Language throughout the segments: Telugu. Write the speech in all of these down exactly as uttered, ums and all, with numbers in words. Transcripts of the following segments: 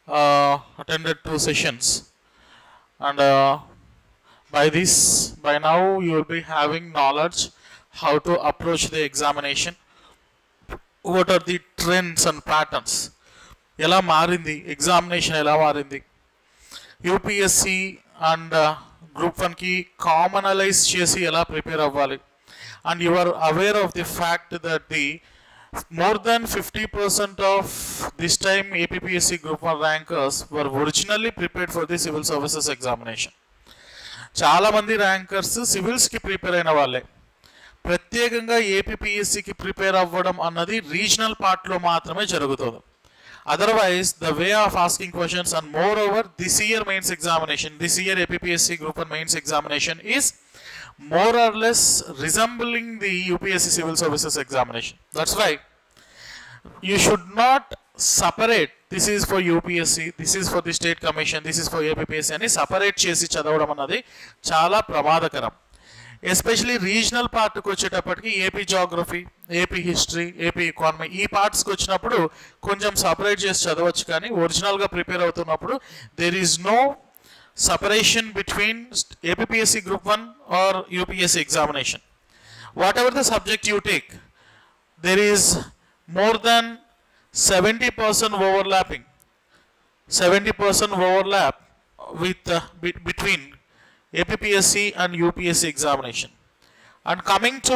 uh, attended two sessions, and uh, by this, by now you will be having knowledge how to approach the examination, what are the trends and patterns, ఎలా మారింది ఎగ్జామినేషన్, ఎలా మారింది యూపీఎస్సి అండ్ గ్రూప్ వన్కి కామనలైజ్ చేసి ఎలా ప్రిపేర్ అవ్వాలి. And you are aware of the fact that the more than fifty percent of this time A P P S C Group one rankers were originally prepared for the civil services examination. చాలా మంది ర్యాంకర్స్ సివిల్స్కి ప్రిపేర్ అయిన వాళ్ళే. ప్రత్యేకంగా ఏపీపీఎస్సికి ప్రిపేర్ అవ్వడం అన్నది రీజనల్ పార్ట్లో మాత్రమే జరుగుతుంది. Otherwise the way of asking questions and more over this year mains examination, this year APPSC group one mains examination is more or less resembling the U P S C civil services examination. That's why you should not separate this is for U P S C, this is for the state commission, this is for A P P S C అని separate చేసి చదవడం అన్నది చాలా ప్రమాదకరం. ఎస్పెషలీ రీజనల్ పార్ట్కి వచ్చేటప్పటికి AP geography, AP history, AP economy ఈ పార్ట్స్కి వచ్చినప్పుడు కొంచెం సపరేట్ చేసి చదవచ్చు, కానీ ఒరిజినల్గా ప్రిపేర్ అవుతున్నప్పుడు there is no separation between A P P S C Group one or U P S C examination. Whatever the subject you take, there is more than seventy percent overlapping, seventy percent overlap with uh, be between A P P S C and U P S C examination. And coming to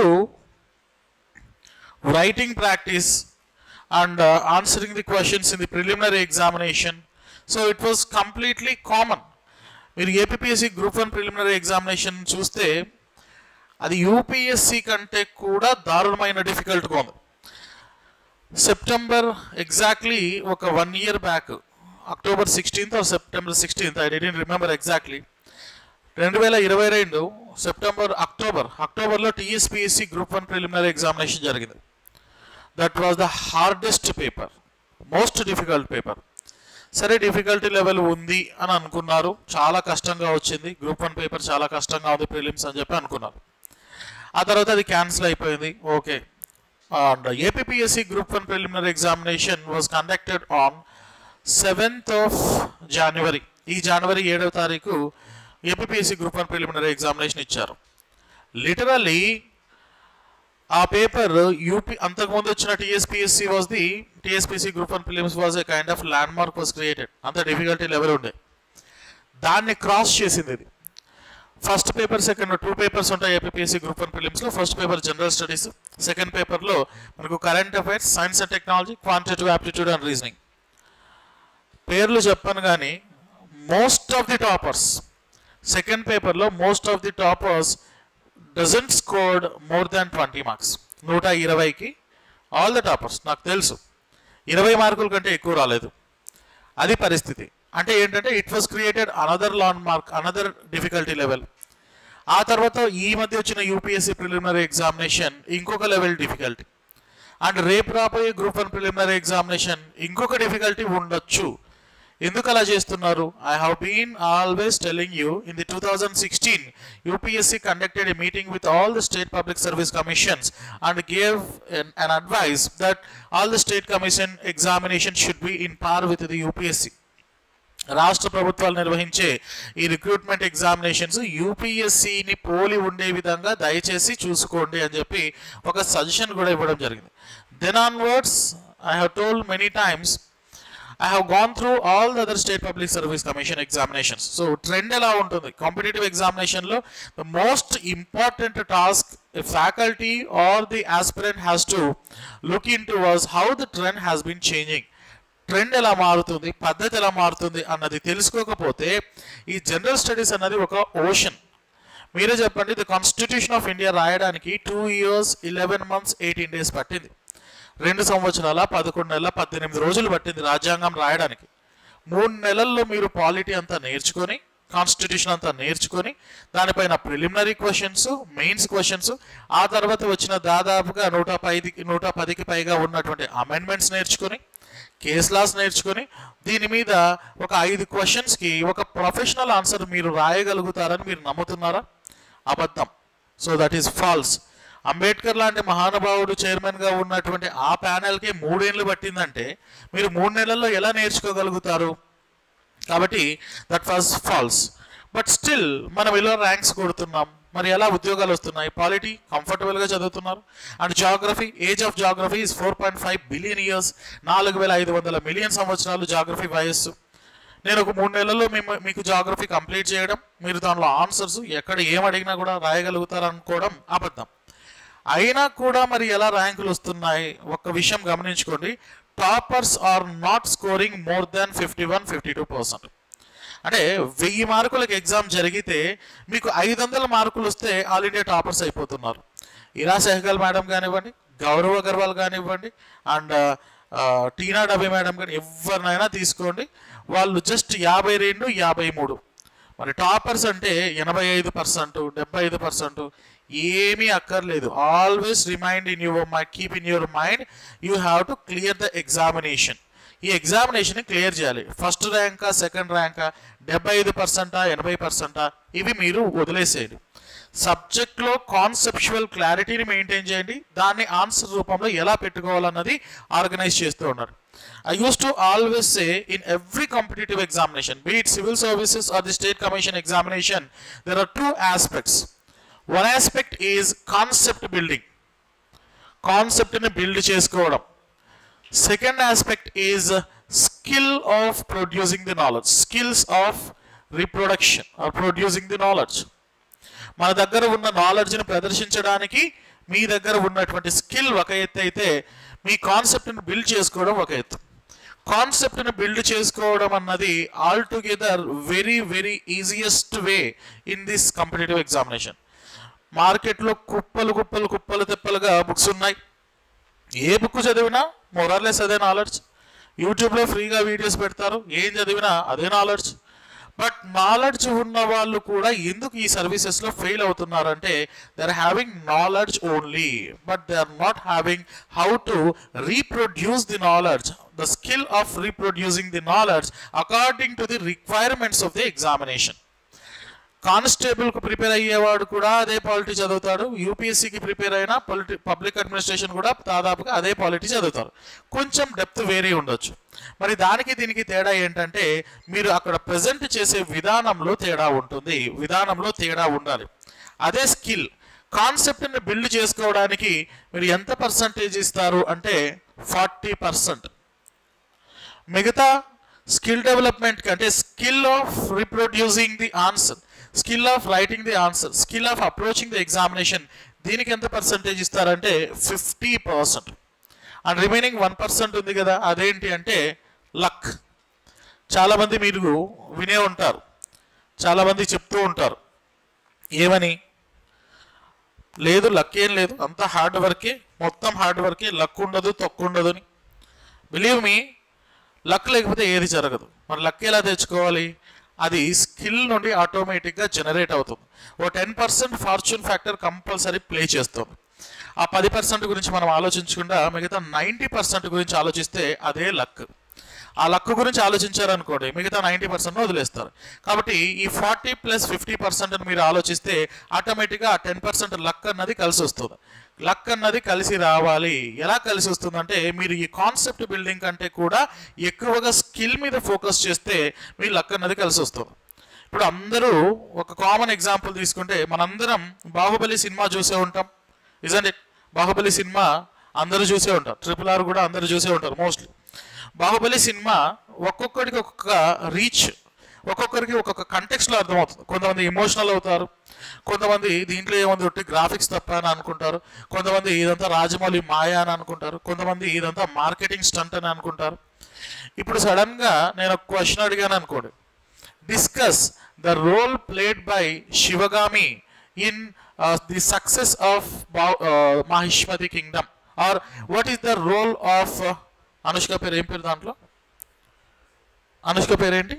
writing practice and uh, answering the questions in the preliminary examination, so it was completely common. మీరు APPSC group one preliminary examination చూస్తే అది యూపీఎస్సీ కంటే కూడా దారుణమైన డిఫికల్ట్గా ఉంది. సెప్టెంబర్ ఎగ్జాక్ట్లీ ఒక one year back, October sixteenth or September sixteenth, I didn't remember exactly, రెండు వేల ఇరవై రెండు సెప్టెంబర్ అక్టోబర్ అక్టోబర్లో TSPSC group one preliminary examination జరిగింది. That was the hardest paper, most difficult paper. సరే డిఫికల్టీ లెవెల్ ఉంది అని అనుకున్నారు, చాలా కష్టంగా వచ్చింది, గ్రూప్ వన్ పేపర్ చాలా కష్టంగా ఉంది ప్రిలిమ్స్ అని చెప్పి అనుకున్నారు. ఆ తర్వాత అది క్యాన్సిల్ అయిపోయింది. Okay, and APPSC group one preliminary examination was conducted on seventh of January. ఈ జనవరి ఏడవ తారీఖు APPSC group one preliminary examination ఇచ్చారు. లిటరల్లీ ఆ పేపర్ యూపీ అంతకుముందు వచ్చిన TSPSC was the TSPSC group one prelims was a kind of landmark was created. అంత డిఫికల్టీ లెవెల్ ఉండే, దాన్ని క్రాస్ చేసింది ఇది. First paper, second two papers ఉంటాయి ఏపీపీఎస్సీ గ్రూప్ వన్ ప్రిలిమ్స్లో. First paper general studies, second పేపర్లో మనకు current affairs, science and technology, quantitative aptitude and reasoning. పేర్లు చెప్పాను కానీ most of the toppers second పేపర్లో most of the toppers doesn't scored more than twenty marks. నూట ఇరవైకి ఆల్ ద టాపర్స్, నాకు తెలుసు ఇరవై మార్కుల కంటే ఎక్కువ రాలేదు. అది పరిస్థితి. అంటే ఏంటంటే it was created another landmark, another difficulty level. ఆ తర్వాత ఈ మధ్య వచ్చిన యూపీఎస్సీ ప్రిలిమినరీ ఎగ్జామినేషన్ ఇంకొక లెవెల్ డిఫికల్టీ, అండ్ రేపు రాబోయే గ్రూప్ వన్ ప్రిలిమినరీ ఎగ్జామినేషన్ ఇంకొక డిఫికల్టీ ఉండొచ్చు. ఎందుకు అలా చేస్తున్నారు? I have been always telling you, in the two thousand sixteen UPSC conducted a meeting with all the state public service commissions and gave an advice that all the state commission examination should be in par with the U P S C. రాష్ట్ర ప్రభుత్వాలు నిర్వహించే ఈ రిక్రూట్మెంట్ ఎగ్జామినేషన్స్ యూపీఎస్సీని పోలి ఉండే విధంగా దయచేసి చూసుకోండి అని చెప్పి ఒక సజెషన్ కూడా ఇవ్వడం జరిగింది. Then onwards I have told many times, I have gone through all the other state public service commission examinations. So trend ఎలా ఉంటుంది కాంపిటేటివ్ ఎగ్జామినేషన్ లో? The most important task a faculty or the aspirant has to look into was how the trend has been changing. Trend ఎలా మారుతుంది, పద్ధతి ఎలా మారుతుంది అన్నది తెలుసుకోకపోతే ఈ జనరల్ స్టడీస్ అన్నది ఒక ఓషన్. మీరే చెప్పండి, ది కాన్స్టిట్యూషన్ ఆఫ్ ఇండియా రాయడానికి two years eleven months eighteen days పట్టింది. రెండు సంవత్సరాల పదకొండు నెలల పద్దెనిమిది రోజులు పట్టింది రాజ్యాంగం రాయడానికి. మూడు నెలల్లో మీరు పాలిటీ అంతా నేర్చుకొని, కాన్స్టిట్యూషన్ అంతా నేర్చుకొని, దానిపైన ప్రిలిమినరీ క్వశ్చన్స్, మెయిన్స్ క్వశ్చన్స్, ఆ తర్వాత వచ్చిన దాదాపుగా నూట పది నూట పదికి పైగా ఉన్నటువంటి అమెండ్మెంట్స్ నేర్చుకొని, కేస్ లాస్ నేర్చుకొని, దీని మీద ఒక ఐదు క్వశ్చన్స్కి ఒక ప్రొఫెషనల్ ఆన్సర్ మీరు రాయగలుగుతారని మీరు నమ్ముతున్నారా? అబద్ధం. So that is false. Ambedkar లాంటి మహానుభావుడు చైర్మన్గా ఉన్నటువంటి ఆ ప్యానెల్కి మూడేళ్ళు పట్టిందంటే మీరు మూడు నెలల్లో ఎలా నేర్చుకోగలుగుతారు? కాబట్టి that was false. But still మనం ఇలా ర్యాంక్స్ కొడుతున్నాం, మరి ఎలా ఉద్యోగాలు వస్తున్నాయి? పాలిటీ కంఫర్టబుల్గా చదువుతున్నారు. And geography, age of geography is four point five billion years, నాలుగు వేల ఐదు వందల మిలియన్ సంవత్సరాలు జాగ్రఫీ వయస్సు. నేను ఒక మూడు నెలల్లో మేము మీకు జాగ్రఫీ కంప్లీట్ చేయడం, మీరు దానిలో ఆన్సర్స్ ఎక్కడ ఏం అడిగినా కూడా రాయగలుగుతారు అనుకోవడం అబద్ధం. అయినా కూడా మరి ఎలా ర్యాంకులు వస్తున్నాయి? ఒక్క విషయం గమనించుకోండి, toppers are not scoring more than fifty one fifty two percent. అంటే వెయ్యి మార్కులకు ఎగ్జామ్ జరిగితే మీకు ఐదు వందల మార్కులు వస్తే ఆల్ ఇండియా టాపర్స్ అయిపోతున్నారు. ఇరా సెహగల్ మేడం కానివ్వండి, గౌరవ్ అగర్వాల్ కానివ్వండి, అండ్ టీనా డబే మేడం కానీ ఎవరినైనా తీసుకోండి, వాళ్ళు జస్ట్ యాభై రెండు యాభై మూడు. మరి టాపర్స్ అంటే ఎనభై ఐదు పర్సెంట్ డెబ్బై ఐదు పర్సెంట్ ఏమీ అక్కర్లేదు. Always remind in your mind, keep in your mind, you have to clear the examination. ఈ ఎగ్జామినేషన్ క్లియర్ చేయాలి. ఫస్ట్ ర్యాంకా సెకండ్ ర్యాంకా, డెబ్బై ఐదు పర్సెంటా ఎనభై పర్సెంటా, ఇవి మీరు వదిలేసేయండి. సబ్జెక్ట్లో కాన్సెప్చువల్ క్లారిటీని మెయింటైన్ చేయండి, దాన్ని ఆన్సర్ రూపంలో ఎలా పెట్టుకోవాలన్నది ఆర్గనైజ్ చేస్తూ ఉన్నారు. I used to always say in every competitive examination, be it civil services or the state commission examination, there are two aspects. One aspect is concept building, concept ni build chesukovam. Second aspect is skill of producing the knowledge, skills of reproduction or producing the knowledge. మన దగ్గర ఉన్న నాలెడ్జ్ని ప్రదర్శించడానికి మీ దగ్గర ఉన్నటువంటి స్కిల్ ఒక ఎత్తు అయితే, మీ కాన్సెప్ట్ని బిల్డ్ చేసుకోవడం ఒక ఎత్తు. కాన్సెప్ట్ని బిల్డ్ చేసుకోవడం అన్నది all together very very easiest way in this competitive examination. మార్కెట్లో కుప్పలు కుప్పలు కుప్పలు తెప్పలుగా బుక్స్ ఉన్నాయి. ఏ బుక్ చదివినా మోరార్లెస్ అదే నాలెడ్జ్. యూట్యూబ్లో ఫ్రీగా వీడియోస్ పెడతారు, ఏం చదివినా అదే నాలెడ్జ్. బట్ నాలెడ్జ్ ఉన్న వాళ్ళు కూడా ఎందుకు ఈ సర్వీసెస్లో ఫెయిల్ అవుతున్నారంటే, they are having knowledge only, but they are not having how to reproduce the knowledge, the skill of reproducing the knowledge according to the requirements of the examination. కానిస్టేబుల్కి ప్రిపేర్ అయ్యేవాడు కూడా అదే పాలిటీ చదువుతాడు, యూపీఎస్సీకి ప్రిపేర్ అయినా పొలిటి పబ్లిక్ అడ్మినిస్ట్రేషన్ కూడా దాదాపుగా అదే పాలిటీ చదువుతారు. కొంచెం డెప్త్ వేరీ ఉండొచ్చు. మరి దానికి దీనికి తేడా ఏంటంటే, మీరు అక్కడ ప్రజెంట్ చేసే విధానంలో తేడా ఉంటుంది, విధానంలో తేడా ఉండాలి. అదే స్కిల్ కాన్సెప్ట్ని బిల్డ్ చేసుకోవడానికి మీరు ఎంత పర్సంటేజ్ ఇస్తారు అంటే ఫార్టీ పర్సెంట్. మిగతా స్కిల్ డెవలప్మెంట్కి అంటే skill of reproducing the answer, skill of writing the answer, skill of approaching the examination, దీనికి ఎంత పర్సంటేజ్ ఇస్తారంటే fifty percent. And remaining one percent ఉంది కదా, అదేంటి అంటే లక్. చాలామంది మీరు వినే ఉంటారు, చాలామంది చెప్తూ ఉంటారు ఏమని, లేదు లక్ ఏం లేదు, అంతా హార్డ్ వర్కే, మొత్తం హార్డ్ వర్కే, లక్ ఉండదు తొక్కు ఉండదు అని. బిలీవ్ మీ, లక్ లేకపోతే ఏది జరగదు. మరి లక్ ఎలా తెచ్చుకోవాలి? అది స్కిల్ నుండి ఆటోమేటిక్గా జనరేట్ అవుతుంది. ఓ ten percent fortune factor compulsory play చేస్తుంది. ఆ పది పర్సెంట్ గురించి మనం ఆలోచించకుండా మిగతా నైంటీ పర్సెంట్ గురించి ఆలోచిస్తే అదే లక్. ఆ లక్ గురించి ఆలోచించారనుకోండి, మిగతా నైంటీ పర్సెంట్ వదిలేస్తారు. కాబట్టి ఈ ఫార్టీ ప్లస్ ఫిఫ్టీ పర్సెంట్ మీరు ఆలోచిస్తే ఆటోమేటిక్గా ఆ టెన్ పర్సెంట్ లక్ అన్నది కలిసి వస్తుంది. లక్ అన్నది కలిసి రావాలి. ఎలా కలిసి వస్తుందంటే, మీరు ఈ కాన్సెప్ట్ బిల్డింగ్ కంటే కూడా ఎక్కువగా స్కిల్ మీద ఫోకస్ చేస్తే మీ లక్ అన్నది కలిసి వస్తుంది. ఇప్పుడు అందరూ ఒక కామన్ ఎగ్జాంపుల్ తీసుకుంటే, మనందరం బాహుబలి సినిమా చూసే ఉంటాం, ఇజంట్ ఇట్? బాహుబలి సినిమా అందరూ చూసే ఉంటారు, ట్రిపుల్ ఆర్ కూడా అందరూ చూసే ఉంటారు మోస్ట్లీ. బాహుబలి సినిమా ఒక్కొక్కరికి ఒక్కొక్క రీచ్, ఒక్కొక్కరికి ఒక్కొక్క కంటెక్స్ట్లో అర్థమవుతుంది. కొంతమంది ఎమోషనల్ అవుతారు, కొంతమంది దీంట్లో ఏముంది గ్రాఫిక్స్ తప్ప అని అనుకుంటారు, కొంతమంది ఇదంతా రాజమౌళి మాయా అని అనుకుంటారు, కొంతమంది ఇదంతా మార్కెటింగ్ స్టంట్ అని అనుకుంటారు. ఇప్పుడు సడన్గా నేను ఒక క్వశ్చన్ అడిగాను అనుకోండి, discuss the role played by Sivagami in the success of Mahishmati kingdom, or what is the role of Anushka పేరు ఏం పేరు దాంట్లో? అనుష్క పేరేంటి?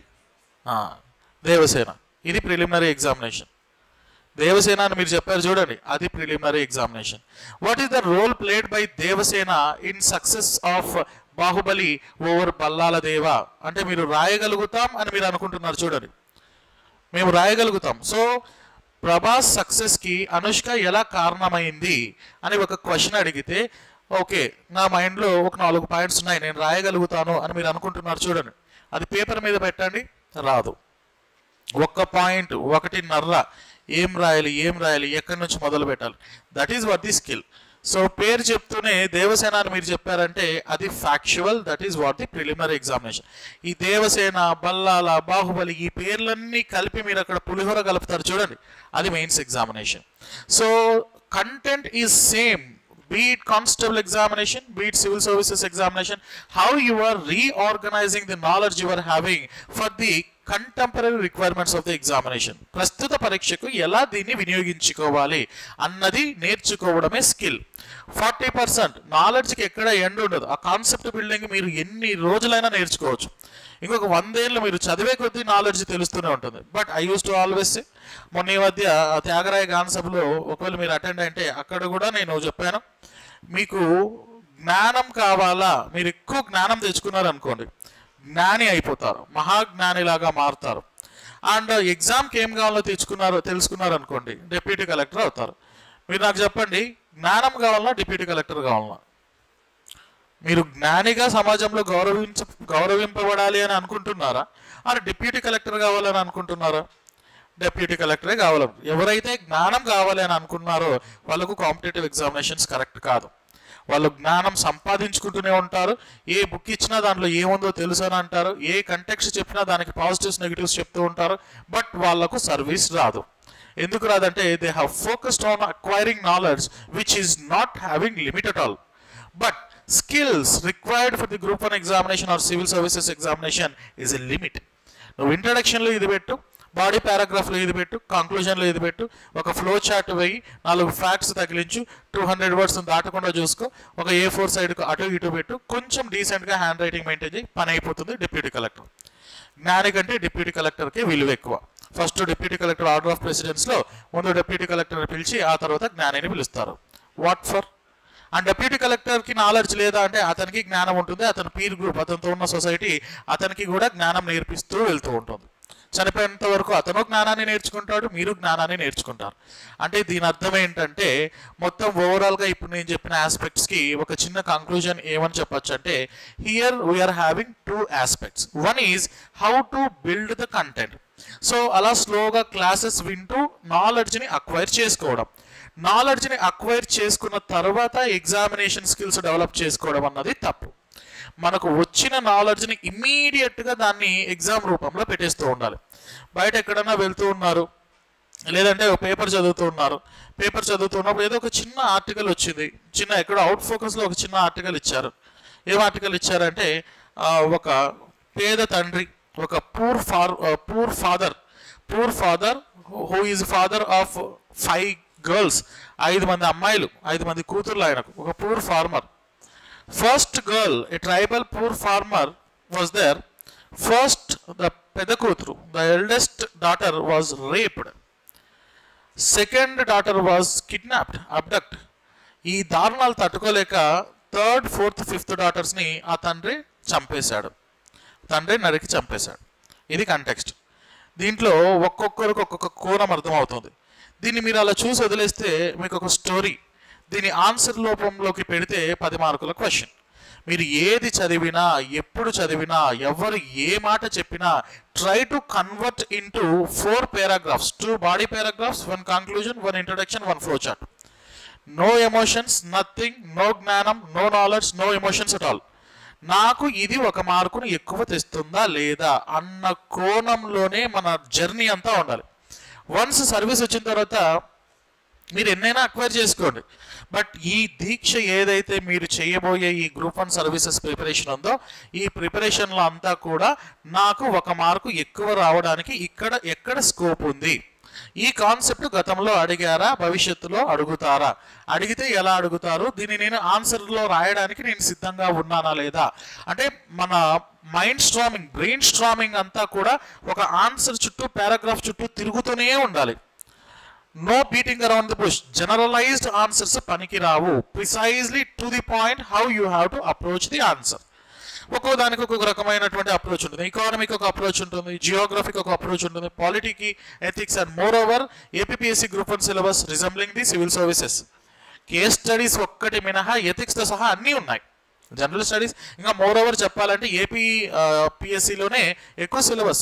దేవసేన. ఇది ప్రిలిమినరీ ఎగ్జామినేషన్. దేవసేన అని మీరు చెప్పారు చూడండి, అది preliminary examination. What is the role played by Devasena in success of Baahubali over Ballala Deva అంటే మీరు రాయగలుగుతాం అని మీరు అనుకుంటున్నారు చూడండి, మేము రాయగలుగుతాం. సో ప్రభాస్ సక్సెస్కి అనుష్క ఎలా కారణమైంది అని ఒక క్వశ్చన్ అడిగితే, ఓకే నా మైండ్లో ఒక నాలుగు పాయింట్స్ ఉన్నాయి, నేను రాయగలుగుతాను అని మీరు అనుకుంటున్నారు చూడండి, అది పేపర్ మీద పెట్టండి, రాదు. ఒక్క పాయింట్ ఒకటిన్నర ఏం రాయాలి ఏం రాయాలి ఎక్కడి నుంచి మొదలు పెట్టాలి, that is what the skill. So పేరు చెప్తూనే దేవసేన అని మీరు చెప్పారంటే అది factual, that is what the preliminary examination. ఈ దేవసేన, బల్లాల, బాహుబలి ఈ పేర్లన్నీ కలిపి మీరు అక్కడ పులిహోర కలుపుతారు చూడండి, అది mains examination. So content is same, be it constable examination, be it civil services examination, how you are reorganizing the knowledge you are having for the contemporary requirements of the examination. ప్రస్తుత పరీక్షకు ఎలా దీన్ని వినియోగించుకోవాలి అన్నది నేర్చుకోవడమే స్కిల్. ఫార్టీ పర్సెంట్ నాలెడ్జ్కి ఎక్కడ ఎండ్ ఉండదు. ఆ కాన్సెప్ట్ బిల్డింగ్ మీరు ఎన్ని రోజులైనా నేర్చుకోవచ్చు. ఇంకొక వందేళ్ళు మీరు చదివే కొద్దీ నాలెడ్జ్ తెలుస్తూనే ఉంటుంది. But I use to always say, మొన్న ఈ మధ్య త్యాగరాయ గాన సభలో ఒకవేళ మీరు అటెండ్ అంటే అక్కడ కూడా నేను చెప్పాను, మీకు జ్ఞానం కావాలా, మీరు ఎక్కువ జ్ఞానం తెచ్చుకున్నారు అనుకోండి జ్ఞాని అయిపోతారు, మహాజ్ఞానిలాగా మారుతారు. అండ్ ఎగ్జామ్కి ఏం కావాలో తెచ్చుకున్నారు తెలుసుకున్నారు అనుకోండి డిప్యూటీ కలెక్టర్ అవుతారు. మీరు నాకు చెప్పండి, జ్ఞానం కావాలన్నా డిప్యూటీ కలెక్టర్ కావాలన్నా? మీరు జ్ఞానిగా సమాజంలో గౌరవించ గౌరవింపబడాలి అని అనుకుంటున్నారా, అని డిప్యూటీ కలెక్టర్ కావాలని అనుకుంటున్నారా? డిప్యూటీ కలెక్టరే కావాలి. ఎవరైతే జ్ఞానం కావాలి అని అనుకున్నారో వాళ్ళకు కాంపిటేటివ్ ఎగ్జామినేషన్స్ కరెక్ట్ కాదు. వాళ్ళు జ్ఞానం సంపాదించుకుంటూనే ఉంటారు, ఏ బుక్ ఇచ్చినా దాంట్లో ఏముందో తెలుసు అని అంటారు, ఏ కంటెక్స్ట్ చెప్పినా దానికి పాజిటివ్స్ నెగిటివ్స్ చెప్తూ ఉంటారు, బట్ వాళ్ళకు సర్వీస్ రాదు. ఎందుకు రాదంటే they have focused on acquiring knowledge which is not having limit at all. But skills required for the group one examination or civil services examination is a limit. నువ్వు ఇంట్రడక్షన్లో ఇది పెట్టు, బాడీ పారాగ్రాఫ్లో ఇది పెట్టు, కంక్లూజన్లో ఇది పెట్టు, ఒక ఫ్లో చార్ట్ వేయి, నాలుగు ఫ్యాక్ట్స్ తగిలించు, టూ హండ్రెడ్ వర్డ్స్ దాటకుండా చూసుకో, ఒక ఏ ఫోర్ సైడ్కు అటు ఇటు పెట్టు, కొంచెం డీసెంట్గా హ్యాండ్ రైటింగ్ మెయింటైన్ చేయి, పని అయిపోతుంది. డిప్యూటీ కలెక్టర్ జ్ఞాని కంటే డిప్యూటీ కలెక్టర్కి విలువ ఎక్కువ. First deputy collector order of ప్రెసిడెన్స్లో ముందు డిప్యూటీ కలెక్టర్ని పిలిచి ఆ తర్వాత జ్ఞానిని పిలుస్తారు. What for? అండ్ డిప్యూటీ కలెక్టర్కి నాలెడ్జ్ లేదా అంటే అతనికి జ్ఞానం ఉంటుంది, అతని పీర్ గ్రూప్, అతనితో ఉన్న సొసైటీ అతనికి కూడా జ్ఞానం నేర్పిస్తూ వెళ్తూ ఉంటుంది. చనిపోయేంత వరకు అతను జ్ఞానాన్ని నేర్చుకుంటాడు, మీరు జ్ఞానాన్ని నేర్చుకుంటారు. అంటే దీని అర్థం ఏంటంటే మొత్తం ఓవరాల్గా ఇప్పుడు నేను చెప్పిన ఆస్పెక్ట్స్కి ఒక చిన్న కంక్లూజన్ ఏమని చెప్పచ్చు అంటే, here we are having two aspects. One is how to build the content. So అలా స్లోగా క్లాసెస్ వింటూ నాలెడ్జ్ని అక్వైర్ చేసుకోవడం, నాలెడ్జ్ని అక్వైర్ చేసుకున్న తర్వాత ఎగ్జామినేషన్ స్కిల్స్ డెవలప్ చేసుకోవడం అన్నది తప్పు. మనకు వచ్చిన నాలెడ్జ్ని ఇమ్మీడియట్గా దాన్ని ఎగ్జామ్ రూపంలో పెట్టేస్తూ ఉండాలి. బయట ఎక్కడన్నా వెళ్తూ ఉన్నారు, లేదంటే ఒక పేపర్ చదువుతూ ఉన్నారు, పేపర్ చదువుతున్నప్పుడు ఏదో ఒక చిన్న ఆర్టికల్ వచ్చింది, చిన్న ఎక్కడో అవుట్ ఫోకస్లో ఒక చిన్న ఆర్టికల్ ఇచ్చారు. ఏం ఆర్టికల్ ఇచ్చారంటే ఒక పేద తండ్రి, ఒక poor far poor father poor father who is father of five girls, ఐదు మంది అమ్మాయిలు, ఐదు మంది కూతుర్లు ఆయనకు, ఒక poor farmer. First girl, a tribal poor farmer was there. First the పెద్ద కూతురు, the eldest daughter was raped. Second daughter was kidnapped, abduct. ఈ దారుణాలు తట్టుకోలేక థర్డ్ ఫోర్త్ ఫిఫ్త్ డాటర్స్ని ఆ తండ్రి చంపేశాడు, తండ్రి నరికి చంపేశాడు. ఇది కంటెక్స్ట్. దీంట్లో ఒక్కొక్కరికి ఒక్కొక్క కోణం అర్థమవుతుంది. దీన్ని మీరు అలా చూసి వదిలేస్తే మీకు ఒక స్టోరీ, దీని ఆన్సర్ రూపంలోకి పెడితే పది మార్కుల క్వశ్చన్. మీరు ఏది చదివినా, ఎప్పుడు చదివినా, ఎవరు ఏ మాట చెప్పినా try to convert into four paragraphs, two body paragraphs, one conclusion, one introduction, one flow chart. No emotions, nothing, no జ్ఞానం, no knowledge, no emotions at all. నాకు ఇది ఒక మార్కును ఎక్కువ తెస్తుందా లేదా అన్న కోణంలోనే మన జర్నీ అంతా ఉండాలి. వన్స్ సర్వీస్ వచ్చిన తర్వాత మీరు ఎన్నైనా అక్వైర్ చేసుకోండి, బట్ ఈ దీక్ష ఏదైతే మీరు చేయబోయే ఈ గ్రూప్ వన్ సర్వీసెస్ ప్రిపరేషన్ ఉందో ఈ ప్రిపరేషన్లో అంతా కూడా నాకు ఒక మార్కు ఎక్కువ రావడానికి ఇక్కడ ఎక్కడ స్కోప్ ఉంది, ఈ కాన్సెప్ట్ గతంలో అడిగారా, భవిష్యత్తులో అడుగుతారా, అడిగితే ఎలా అడుగుతారు, దీన్ని నేను ఆన్సర్లో రాయడానికి నేను సిద్ధంగా ఉన్నానా లేదా. అంటే మన మైండ్ స్ట్రామింగ్, బ్రెయిన్ స్ట్రామింగ్ అంతా కూడా ఒక ఆన్సర్ చుట్టూ, పారాగ్రాఫ్ చుట్టూ తిరుగుతూనే ఉండాలి. No beating around the bush. Generalized answers పనికి రావు. Precisely to the point how you have to approach the answer. ఒక్కో దానికి ఒక్కొక్క రకమైనటువంటి అప్రోచ్ ఉంటుంది. ఎకానమీకి ఒక అప్రోచ్ ఉంటుంది, జియోగ్రఫీకి ఒక అప్రోచ్ ఉంటుంది, పాలిటీకి, ethics, and more over APPSC group one syllabus resembling the civil services. Case studies ఒక్కటి మినహా ఎథిక్స్తో సహా అన్నీ ఉన్నాయి. జనరల్ స్టడీస్ ఇంకా మోర్ ఓవర్ చెప్పాలంటే ఏపీ పిఎస్సిలోనే ఎక్కువ syllabus.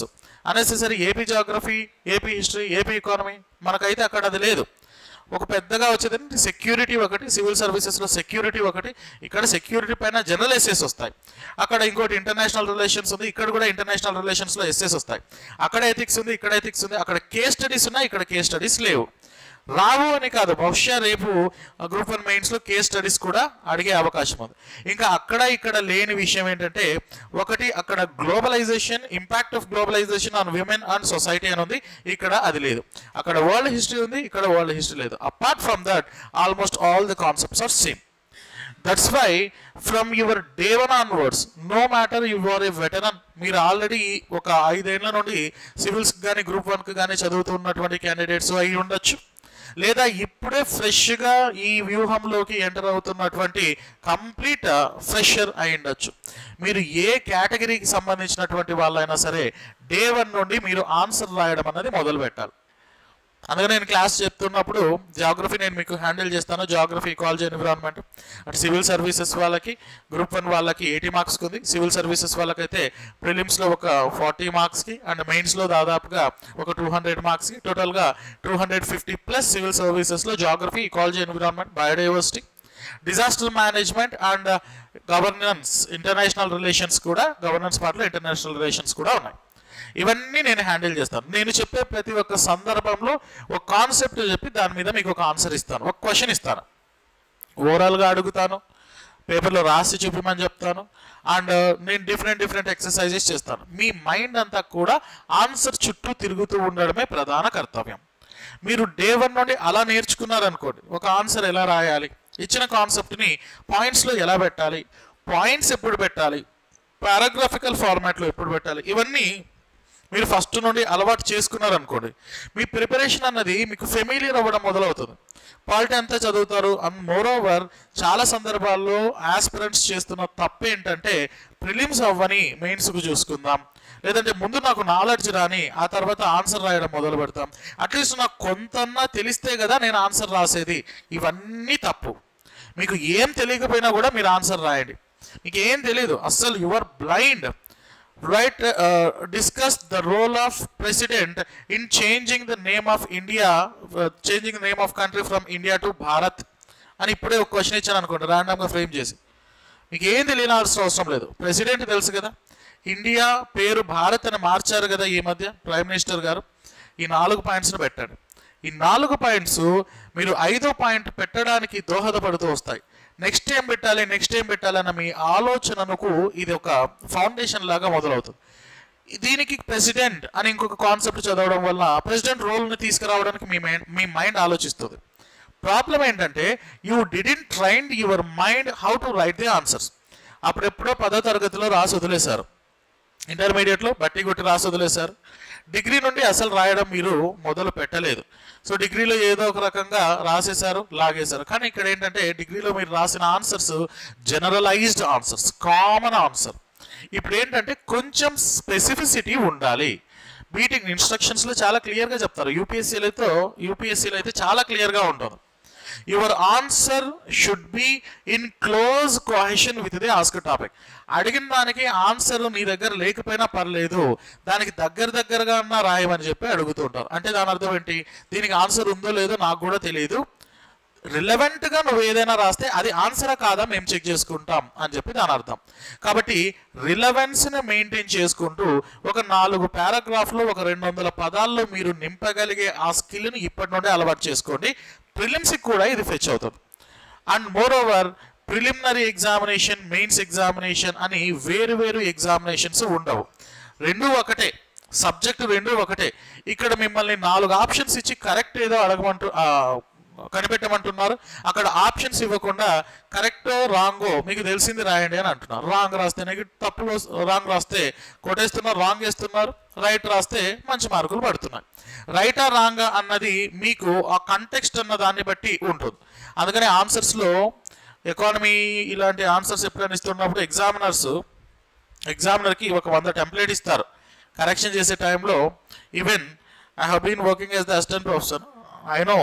Unnecessary AP geography, AP history, AP economy మనకైతే అక్కడ అది లేదు. ఒక పెద్దగా వచ్చేదంటే సెక్యూరిటీ ఒకటి, సివిల్ సర్వీసెస్లో సెక్యూరిటీ ఒకటి, ఇక్కడ సెక్యూరిటీ పైన జనరల్ ఎస్ఎస్ వస్తాయి. అక్కడ ఇంకోటి ఇంటర్నేషనల్ రిలేషన్స్ ఉంది, ఇక్కడ కూడా ఇంటర్నేషనల్ రిలేషన్స్లో ఎస్ఎస్ వస్తాయి. అక్కడ ఎథిక్స్ ఉంది, ఇక్కడ ఎథిక్స్ ఉంది. అక్కడ కేస్ స్టడీస్ ఉన్నాయి, ఇక్కడ కేస్ స్టడీస్ లేవు. రావు అని కాదు, బహుశా రేపు గ్రూప్ వన్ మెయిన్స్లో కేస్ స్టడీస్ కూడా అడిగే అవకాశం ఉంది. ఇంకా అక్కడ ఇక్కడ లేని విషయం ఏంటంటే ఒకటి అక్కడ globalization, impact of globalization on women and society అని ఉంది, ఇక్కడ అది లేదు. అక్కడ వరల్డ్ హిస్టరీ ఉంది, ఇక్కడ వరల్డ్ హిస్టరీ లేదు. Apart from that almost all the concepts are same. That's why from your day one onwards, no matter you are a veteran, మీరు ఆల్రెడీ ఒక ఐదేళ్ల నుండి సివిల్స్కి కానీ గ్రూప్ వన్కి కానీ చదువుతున్నటువంటి క్యాండిడేట్స్ అయి ఉండొచ్చు, లేదా ఇప్పుడే ఫ్రెష్గా ఈ వ్యూహంలోకి ఎంటర్ అవుతున్నటువంటి కంప్లీట్ ఫ్రెషర్ అయి ఉండొచ్చు. మీరు ఏ కేటగిరీకి సంబంధించినటువంటి వాళ్ళైనా సరే డే వన్ నుండి మీరు ఆన్సర్ రాయడం అనేది మొదలు పెట్టాలి. అందుకని నేను క్లాస్ చెప్తున్నప్పుడు జాగ్రఫీ నేను మీకు హ్యాండిల్ చేస్తాను. Geography, ecology, environment. అటు సివిల్ సర్వీసెస్ వాళ్ళకి గ్రూప్ వన్ వాళ్ళకి ఎయిటీ మార్క్స్కి ఉంది. సివిల్ సర్వీసెస్ వాళ్ళకైతే ప్రిలిమ్స్లో ఒక ఫార్టీ మార్క్స్కి అండ్ మెయిన్స్లో దాదాపుగా ఒక టూ హండ్రెడ్ మార్క్స్కి, టోటల్గా two hundred fifty plus civil సర్వీసెస్లో geography, ecology, environment, biodiversity, disaster management and governance, international relations కూడా, గవర్నెన్స్ పార్ట్లో ఇంటర్నేషనల్ రిలేషన్స్ కూడా ఉన్నాయి. ఇవన్నీ నేను హ్యాండిల్ చేస్తాను. నేను చెప్పే ప్రతి ఒక్క సందర్భంలో ఒక కాన్సెప్ట్ చెప్పి దాని మీద మీకు ఒక ఆన్సర్ ఇస్తాను, ఒక క్వశ్చన్ ఇస్తాను, ఓవరాల్గా అడుగుతాను, పేపర్లో రాసి చూపిమని చెప్తాను, అండ్ నేను డిఫరెంట్ డిఫరెంట్ ఎక్సర్సైజెస్ చేస్తాను. మీ మైండ్ అంతా కూడా ఆన్సర్ చుట్టూ తిరుగుతూ ఉండడమే ప్రధాన కర్తవ్యం. మీరు డే వన్ నుండి అలా నేర్చుకున్నారనుకోండి, ఒక ఆన్సర్ ఎలా రాయాలి, ఇచ్చిన కాన్సెప్ట్ని పాయింట్స్లో ఎలా పెట్టాలి, పాయింట్స్ ఎప్పుడు పెట్టాలి, పారాగ్రాఫికల్ ఫార్మాట్లో ఎప్పుడు పెట్టాలి, ఇవన్నీ మీరు ఫస్ట్ నుండి అలవాటు చేసుకున్నారనుకోండి, మీ ప్రిపరేషన్ అన్నది మీకు ఫెమిలియర్ అవ్వడం మొదలవుతుంది. పాలిటీ అంతా చదువుతారు. అండ్ మోర్ ఓవర్ చాలా సందర్భాల్లో ఆస్పిరెంట్స్ చేస్తున్న తప్పు ఏంటంటే ప్రిలిమ్స్ అవ్వని మెయిన్స్కు చూసుకుందాం, లేదంటే ముందు నాకు నాలెడ్జ్ రాని ఆ తర్వాత ఆన్సర్ రాయడం మొదలు పెడతాం, అట్లీస్ట్ నాకు కొంతన్నా తెలిస్తే కదా నేను ఆన్సర్ రాసేది. ఇవన్నీ తప్పు. మీకు ఏం తెలియకపోయినా కూడా మీరు ఆన్సర్ రాయండి. మీకు ఏం తెలియదు, అస్సలు you are blind. Right, uh, discuss the role of president in changing the name of India, uh, changing the name of country from India to Bharat అని ఇప్పుడే ఒక క్వశ్చన్ ఇచ్చాను అనుకోండి, ర్యాండమ్గా ఫ్రేమ్ చేసి. మీకు ఏం తెలియనాల్సిన అవసరం లేదు. ప్రెసిడెంట్ తెలుసు కదా, ఇండియా పేరు భారత్ అని మార్చారు కదా ఈ మధ్య ప్రైమ్ మినిస్టర్ గారు. ఈ నాలుగు పాయింట్స్ని పెట్టండి. ఈ నాలుగు పాయింట్స్ మీరు ఐదో పాయింట్ పెట్టడానికి దోహదపడుతూ వస్తాయి. నెక్స్ట్ ఏం పెట్టాలి, నెక్స్ట్ ఏం పెట్టాలన్న మీ ఆలోచనకు ఇది ఒక ఫౌండేషన్ లాగా మొదలవుతుంది. దీనికి ప్రెసిడెంట్ అని ఇంకొక కాన్సెప్ట్ చదవడం వల్ల ప్రెసిడెంట్ రోల్ని తీసుకురావడానికి మీ మైండ్ మీ మైండ్ ఆలోచిస్తుంది. ప్రాబ్లం ఏంటంటే you didn't train your mind how to write the answers. అప్పుడెప్పుడో పదో తరగతిలో రాసి వదిలేశారు, ఇంటర్మీడియట్లో బట్టి కొట్టి రాసి వదిలేశారు, డిగ్రీ నుండి అసలు రాయడం మీరు మొదలు పెట్టలేదు. సో డిగ్రీలో ఏదో ఒక రకంగా రాసేశారు, లాగేశారు. కానీ ఇక్కడ ఏంటంటే డిగ్రీలో మీరు రాసిన answers generalized answers, common answer. ఇప్పుడు ఏంటంటే కొంచెం స్పెసిఫిసిటీ ఉండాలి. బీటింగ్ ఇన్స్ట్రక్షన్స్లో చాలా క్లియర్గా చెప్తారు. యూపీఎస్సీలో అయితే యూపీఎస్సీలో అయితే చాలా క్లియర్గా ఉంటుంది. Your answer should be in close cohesion with the ask topic. అడిగిన దానికి ఆన్సర్ నీ దగ్గర లేకపోయినా పర్లేదు, దానికి దగ్గర దగ్గరగా అన్నా రాయమని చెప్పి అడుగుతూ ఉంటారు. అంటే దాని అర్థం ఏంటి, దీనికి ఆన్సర్ ఉందో లేదో నాకు కూడా తెలియదు, రిలవెంట్గా నువ్వు ఏదైనా రాస్తే అది ఆన్సరా కాదా మేము చెక్ చేసుకుంటాం అని చెప్పి దాని అర్థం. కాబట్టి రిలవెన్స్ని మెయింటైన్ చేసుకుంటూ ఒక నాలుగు పారాగ్రాఫ్లో ఒక రెండు వందల పదాల్లో మీరు నింపగలిగే ఆ స్కిల్ని ఇప్పటి నుండే అలవాటు చేసుకోండి. ప్రిలిమ్స్కి కూడా ఇది ఫెచ్ అవుతుంది. And more over preliminary examination, mains examination అని వేరు వేరు ఎగ్జామినేషన్స్ ఉండవు, రెండు ఒకటే సబ్జెక్టు, రెండు ఒకటే. ఇక్కడ మిమ్మల్ని నాలుగు ఆప్షన్స్ ఇచ్చి కరెక్ట్ ఏదో అడగమంటూ కనిపెట్టమంటున్నారు. అక్కడ ఆప్షన్స్ ఇవ్వకుండా కరెక్టో రాంగో మీకు తెలిసింది రాయండి అని అంటున్నారు. రాంగ్ రాస్తే నెగిటివ్, తప్పు రాంగ్ రాస్తే కొట్టేస్తున్నారు, రాంగ్ వేస్తున్నారు. రైట్ రాస్తే మంచి మార్కులు పడుతున్నాయి. రైటా రాంగా అన్నది మీకు ఆ కంటెక్స్ట్ అన్న దాన్ని బట్టి ఉంటుంది. అందుకని ఆన్సర్స్లో ఎకానమీ ఇలాంటి ఆన్సర్స్ ఎప్పుడైనా ఇస్తున్నప్పుడు ఎగ్జామినర్స్ ఎగ్జామినర్కి ఒక వంద టెంప్లెట్ ఇస్తారు కరెక్షన్ చేసే టైంలో. Even I have been working as the assistant professor, I know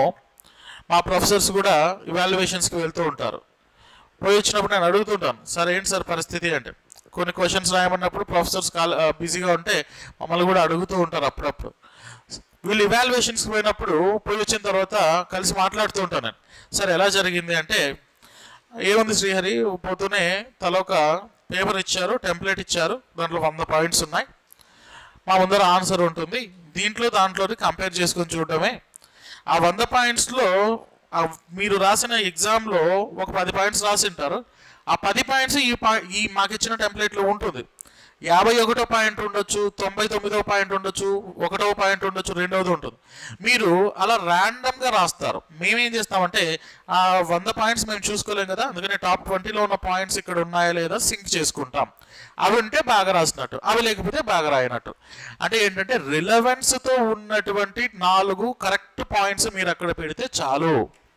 మా ప్రొఫెసర్స్ కూడా ఇవాల్యుయేషన్స్కి వెళ్తూ ఉంటారు. పోయి వచ్చినప్పుడు నేను అడుగుతుంటాను, సార్ ఏంటి సార్ పరిస్థితి అంటే, కొన్ని క్వశ్చన్స్ రాయమన్నప్పుడు ప్రొఫెసర్స్ కాల్ బిజీగా ఉంటే మమ్మల్ని కూడా అడుగుతూ ఉంటారు అప్పుడప్పుడు. వీళ్ళు ఇవాల్యుయేషన్స్కి పోయినప్పుడు పోయి వచ్చిన తర్వాత కలిసి మాట్లాడుతూ ఉంటాను నేను. సరే ఎలా జరిగింది అంటే, ఏముంది శ్రీహరి, పోతూనే తలొక పేపర్ ఇచ్చారు, టెంప్లెట్ ఇచ్చారు, దాంట్లో వంద పాయింట్స్ ఉన్నాయి, మా ముందర ఆన్సర్ ఉంటుంది, దీంట్లో దాంట్లోని కంపేర్ చేసుకొని చూడటమే. ఆ వంద పాయింట్స్లో మీరు రాసిన ఎగ్జామ్లో ఒక పది పాయింట్స్ రాసి ఉంటారు, ఆ పది పాయింట్స్ ఈ పా ఈ మాకు ఇచ్చిన టెంప్లెట్లో ఉంటుంది. యాభై ఒకటో పాయింట్ ఉండొచ్చు, తొంభై తొమ్మిదో పాయింట్ ఉండొచ్చు, ఒకటో పాయింట్ ఉండొచ్చు, రెండవది ఉంటుంది. మీరు అలా ర్యాండమ్గా రాస్తారు. మేమేం చేస్తామంటే ఆ వంద పాయింట్స్ మేము చూసుకోలేం కదా, అందుకని టాప్ ట్వంటీలో ఉన్న పాయింట్స్ ఇక్కడ ఉన్నాయా లేదా సింక్ చేసుకుంటాం. అవి ఉంటే బాగా రాసినట్టు, అవి లేకపోతే బాగా రాయనట్టు. అంటే ఏంటంటే రిలవెన్స్తో ఉన్నటువంటి నాలుగు కరెక్ట్ పాయింట్స్ మీరు అక్కడ పెడితే చాలు.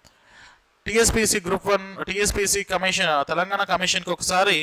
TSPC group one TSPC commission Telangana కమిషన్కి ఒకసారి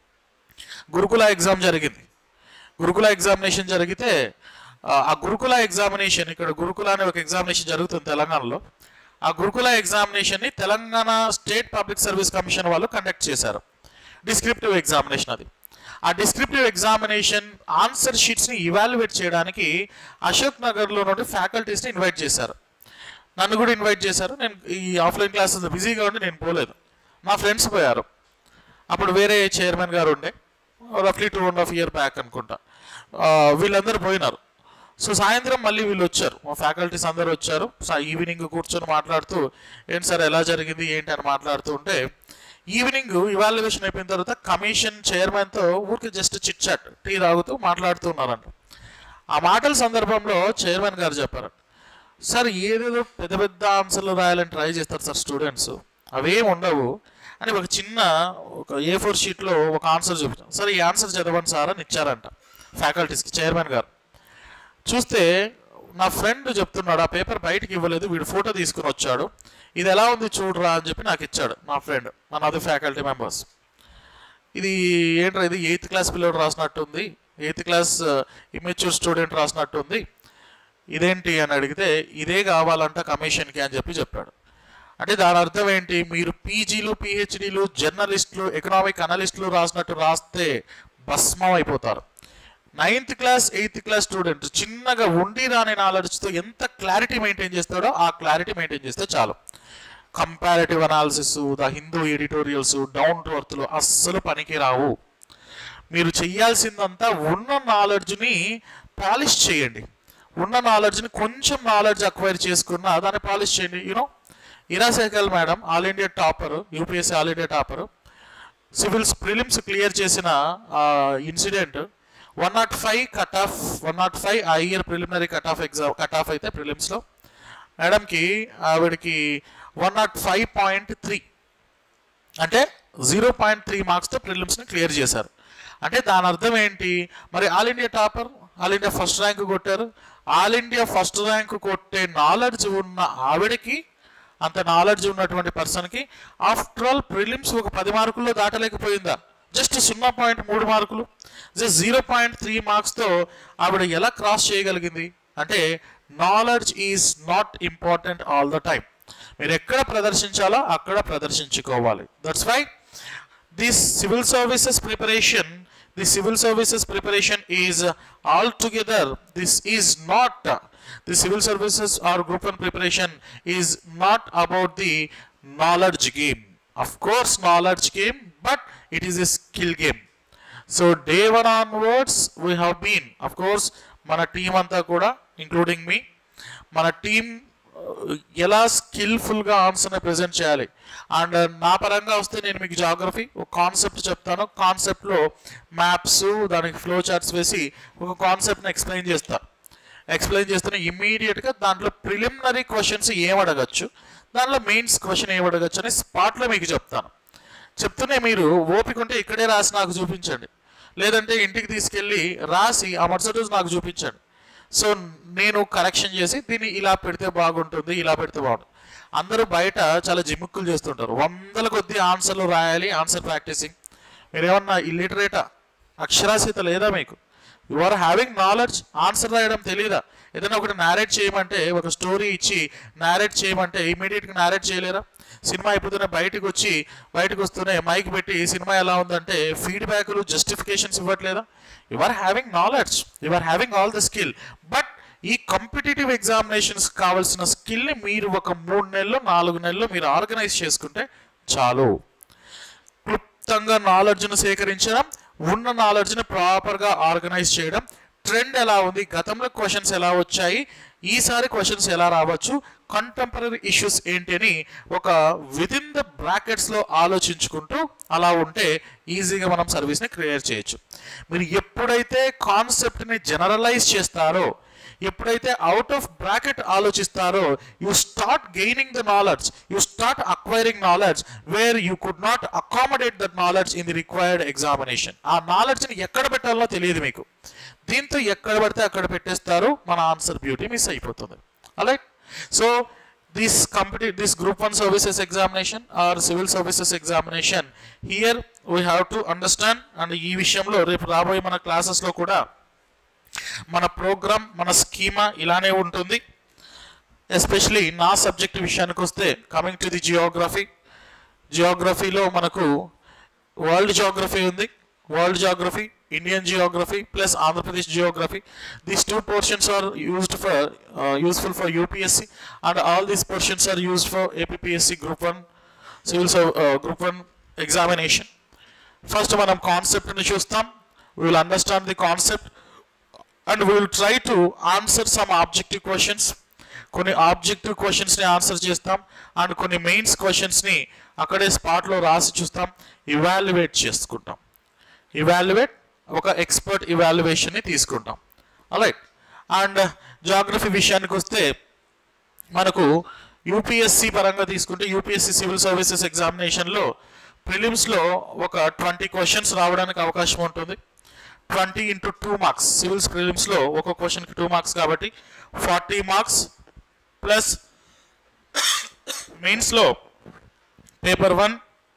గురుకుల ఎగ్జామ్ జరిగింది. గురుకుల ఎగ్జామినేషన్ జరిగితే ఆ గురుకుల ఎగ్జామినేషన్, ఇక్కడ గురుకుల అనే ఒక ఎగ్జామినేషన్ జరుగుతుంది తెలంగాణలో. ఆ గురుకుల ఎగ్జామినేషన్ని Telangana state public service commission వాళ్ళు కండక్ట్ చేశారు. డిస్క్రిప్టివ్ ఎగ్జామినేషన్ అది. ఆ డిస్క్రిప్టివ్ ఎగ్జామినేషన్ ఆన్సర్ షీట్స్ని ఇవాల్యుయేట్ చేయడానికి అశోక్ నగర్లో నుండి ఫ్యాకల్టీస్ని ఇన్వైట్ చేశారు. నన్ను కూడా ఇన్వైట్ చేశారు. నేను ఈ ఆఫ్లైన్ క్లాసెస్ బిజీగా ఉండి నేను పోలేదు. మా ఫ్రెండ్స్ పోయారు. అప్పుడు వేరే చైర్మన్ గారు ఉండే, రఫ్లీ two and half year back అనుకుంటా. వీళ్ళందరూ పోయినారు. సో సాయంత్రం మళ్ళీ వీళ్ళు వచ్చారు, మా ఫ్యాకల్టీస్ అందరూ వచ్చారు. ఈవినింగ్ కూర్చొని మాట్లాడుతూ ఏంటి సార్ ఎలా జరిగింది ఏంటి అని మాట్లాడుతూ ఉంటే, ఈవినింగ్ ఇవాల్యుయేషన్ అయిపోయిన తర్వాత కమిషన్ చైర్మన్తో ఊరికి జస్ట్ చిట్ చాట్ టీ తాగుతూ మాట్లాడుతూ ఉన్నారంట. ఆ మాటల సందర్భంలో చైర్మన్ గారు చెప్పారు, సార్ ఏదేదో పెద్ద పెద్ద ఆన్సర్లు రాయాలని ట్రై చేస్తారు సార్ స్టూడెంట్స్, అవేం ఉండవు అని ఒక చిన్న ఒక ఏ ఫోర్ షీట్లో ఒక ఆన్సర్ చూపించాను. సార్ ఈ ఆన్సర్ చదవండి సార్ అని ఇచ్చారంట ఫ్యాకల్టీస్కి చైర్మన్ గారు. చూస్తే నా ఫ్రెండ్ చెప్తున్నాడు, ఆ పేపర్ బయటకు ఇవ్వలేదు, వీడు ఫోటో తీసుకుని వచ్చాడు, ఇది ఎలా ఉంది చూడరా అని చెప్పి నాకు ఇచ్చాడు నా ఫ్రెండ్, మన అదర్ ఫ్యాకల్టీ మెంబర్స్. ఇది ఏంట్రా, ఇది ఎయిత్ క్లాస్ పిల్లడు రాసినట్టుంది, ఎయిత్ క్లాస్ ఇమెచ్యూర్ స్టూడెంట్ రాసినట్టుంది, ఇదేంటి అని అడిగితే ఇదే కావాలంట కమిషన్కి అని చెప్పి చెప్పాడు. అంటే దాని అర్థం ఏంటి, మీరు పీజీలు పిహెచ్డీలు జర్నలిస్టులు ఎకనామిక్ అనలిస్టులు రాసినట్టు రాస్తే భస్మం అయిపోతారు. Ninth class eighth class student చిన్నగా ఉండి రాని నాలెడ్జ్తో ఎంత క్లారిటీ మెయింటైన్ చేస్తాడో ఆ క్లారిటీ మెయింటైన్ చేస్తే చాలు. Comparative analysis, the Hindu editorials, down to ఎర్త్లు అస్సలు పనికి రావు. మీరు చెయ్యాల్సిందంతా ఉన్న నాలెడ్జ్ని పాలిష్ చేయండి. ఉన్న నాలెడ్జ్ని కొంచెం నాలెడ్జ్ అక్వైర్ చేసుకున్న దాన్ని పాలిష్ చేయండి. You know Ira Singhal madam all India topper, UPSC all India topper, civils prelims clear చేసిన incident one not five cut off one not five ఆ year preliminary cut off exam cut off అయితే ప్రిలిమ్స్లో మేడంకి ఆవిడకి one not five point three అంటే జీరో పాయింట్ త్రీ మార్క్స్తో ప్రిలిమ్స్ని క్లియర్ చేశారు. అంటే దాని అర్థం ఏంటి, మరి all India topper, all India first rank కొట్టారు, ఆల్ ఇండియా ఫస్ట్ ర్యాంక్ కొట్టే నాలెడ్జ్ ఉన్న ఆవిడకి, అంత నాలెడ్జ్ ఉన్నటువంటి పర్సన్కి ఆఫ్టర్ ఆల్ ప్రిలిమ్స్ ఒక పది మార్కుల్లో దాటలేకపోయిందా, జస్ట్ సున్నా పాయింట్ మూడు మార్కులు, జస్ట్ జీరో పాయింట్ త్రీ మార్క్స్తో ఆవిడ ఎలా క్రాస్ చేయగలిగింది అంటే knowledge is not important all the time. మీరు ఎక్కడ ప్రదర్శించాలో అక్కడ ప్రదర్శించుకోవాలి. That's why this civil services preparation the civil services preparation is altogether, this is not the civil services or group one preparation is not about the knowledge game. Of course knowledge game, but it is a skill game. So day one onwards we have been, of course mana team anta kuda including me, mana team ఎలా స్కిల్ఫుల్గా ఆన్సర్ని ప్రజెంట్ చేయాలి. అండ్ నా పరంగా వస్తే నేను మీకు జాగ్రఫీ ఒక కాన్సెప్ట్ చెప్తాను, కాన్సెప్ట్లో మ్యాప్స్ దానికి ఫ్లో చార్ట్స్ వేసి ఒక కాన్సెప్ట్ని ఎక్స్ప్లెయిన్ చేస్తాను. ఎక్స్ప్లెయిన్ చేస్తేనే ఇమ్మీడియట్గా దాంట్లో ప్రిలిమినరీ క్వశ్చన్స్ ఏం అడగచ్చు, దాంట్లో మెయిన్స్ క్వశ్చన్ ఏం అడగచ్చు అని స్పాట్లో మీకు చెప్తాను. చెప్తూనే మీరు ఓపిక ఉంటే ఇక్కడే రాసి నాకు చూపించండి, లేదంటే ఇంటికి తీసుకెళ్ళి రాసి ఆ మరుసటి రోజు నాకు చూపించండి. సో నేను కరెక్షన్ చేసి దీన్ని ఇలా పెడితే బాగుంటుంది, ఇలా పెడితే బాగుంటుంది. అందరూ బయట చాలా జిమ్ముక్కులు చేస్తుంటారు, వందల కొద్ది ఆన్సర్లు రాయాలి, ఆన్సర్ ప్రాక్టీసింగ్. మీరేమన్నా ఇల్లిటరేటా, అక్షరాస్యత లేదా మీకు? You are having knowledge, answer రాయడం తెలియదా? ఏదైనా ఒకటి నారేట్ చేయమంటే, ఒక స్టోరీ ఇచ్చి నారేట్ చేయమంటే ఇమీడియట్గా నారేట్ చేయలేరా? సినిమా అయిపోతూనే బయటకు వచ్చి బయటకు వస్తూనే మైక్ పెట్టి సినిమా ఎలా ఉందంటే ఫీడ్బ్యాక్లు జస్టిఫికేషన్స్ ఇవ్వట్లేదా? You are having knowledge, you are having all the skill. But ఈ కాంపిటేటివ్ ఎగ్జామినేషన్స్ కావాల్సిన స్కిల్ని మీరు ఒక మూడు నెలలు నాలుగు నెలలు మీరు ఆర్గనైజ్ చేసుకుంటే చాలు. క్లుప్తంగా నాలెడ్జ్ను సేకరించడం, ఉన్న నాలెడ్జ్ని ప్రాపర్గా ఆర్గనైజ్ చేయడం, ట్రెండ్ ఎలా ఉంది, గతంలో క్వశ్చన్స్ ఎలా వచ్చాయి, ఈసారి క్వశ్చన్స్ ఎలా రావచ్చు, కంటెంపరీ ఇష్యూస్ ఏంటి అని ఒక విదిన్ ద బ్రాకెట్స్లో ఆలోచించుకుంటూ అలా ఉంటే ఈజీగా మనం సర్వీస్ని క్రియేట్ చేయొచ్చు. మీరు ఎప్పుడైతే కాన్సెప్ట్ని జనరలైజ్ చేస్తారో, ఎప్పుడైతే అవుట్ ఆఫ్ బ్రాకెట్ ఆలోచిస్తారో, you start gaining the knowledge, you start acquiring knowledge where you could not accommodate that knowledge in the required examination. ఆ నాలెడ్జ్ని ఎక్కడ పెట్టాలో తెలియదు మీకు. దీంతో ఎక్కడ పడితే అక్కడ పెట్టేస్తారు, మన ఆన్సర్ బ్యూటీ మిస్ అయిపోతుంది. alright, so this competitive this group one services examination or civil services examination, here we have to understand, and ఈ విషయంలో రేపు రాబోయే మన క్లాసెస్ లో కూడా మన ప్రోగ్రామ్, మన స్కీమా ఇలానే ఉంటుంది. ఎస్పెషలీ నా సబ్జెక్ట్ విషయానికి వస్తే, కమింగ్ టు ది జియోగ్రఫీ, జియోగ్రఫీలో మనకు వరల్డ్ జియోగ్రఫీ ఉంది, world geography, Indian geography plus Andhra Pradesh geography. These two portions are used for uh, useful for U P S C, and all these portions are used for A P P S C Group one civil uh, Group one examination. First manam concept ni chustam, we will understand the concept and we will try to answer some objective questions. Konni objective questions ni answer chestam, and konni mains questions ni akade spot lo rasi chustam, evaluate cheskuntam. Evaluate ఒక ఎక్స్పర్ట్ ఇవాల్యుయేషన్ని తీసుకుంటాం. alright, అండ్ జాగ్రఫీ విషయానికి వస్తే మనకు యూపీఎస్సి పరంగా తీసుకుంటే, యూపీఎస్సి సివిల్ సర్వీసెస్ ఎగ్జామినేషన్లో ప్రిలిమ్స్లో ఒక ట్వంటీ క్వశ్చన్స్ రావడానికి అవకాశం ఉంటుంది. Twenty into two marks, civils ప్రిలిమ్స్లో ఒక క్వశ్చన్కి టూ మార్క్స్ కాబట్టి ఫార్టీ మార్క్స్ ప్లస్ మెయిన్స్లో పేపర్ వన్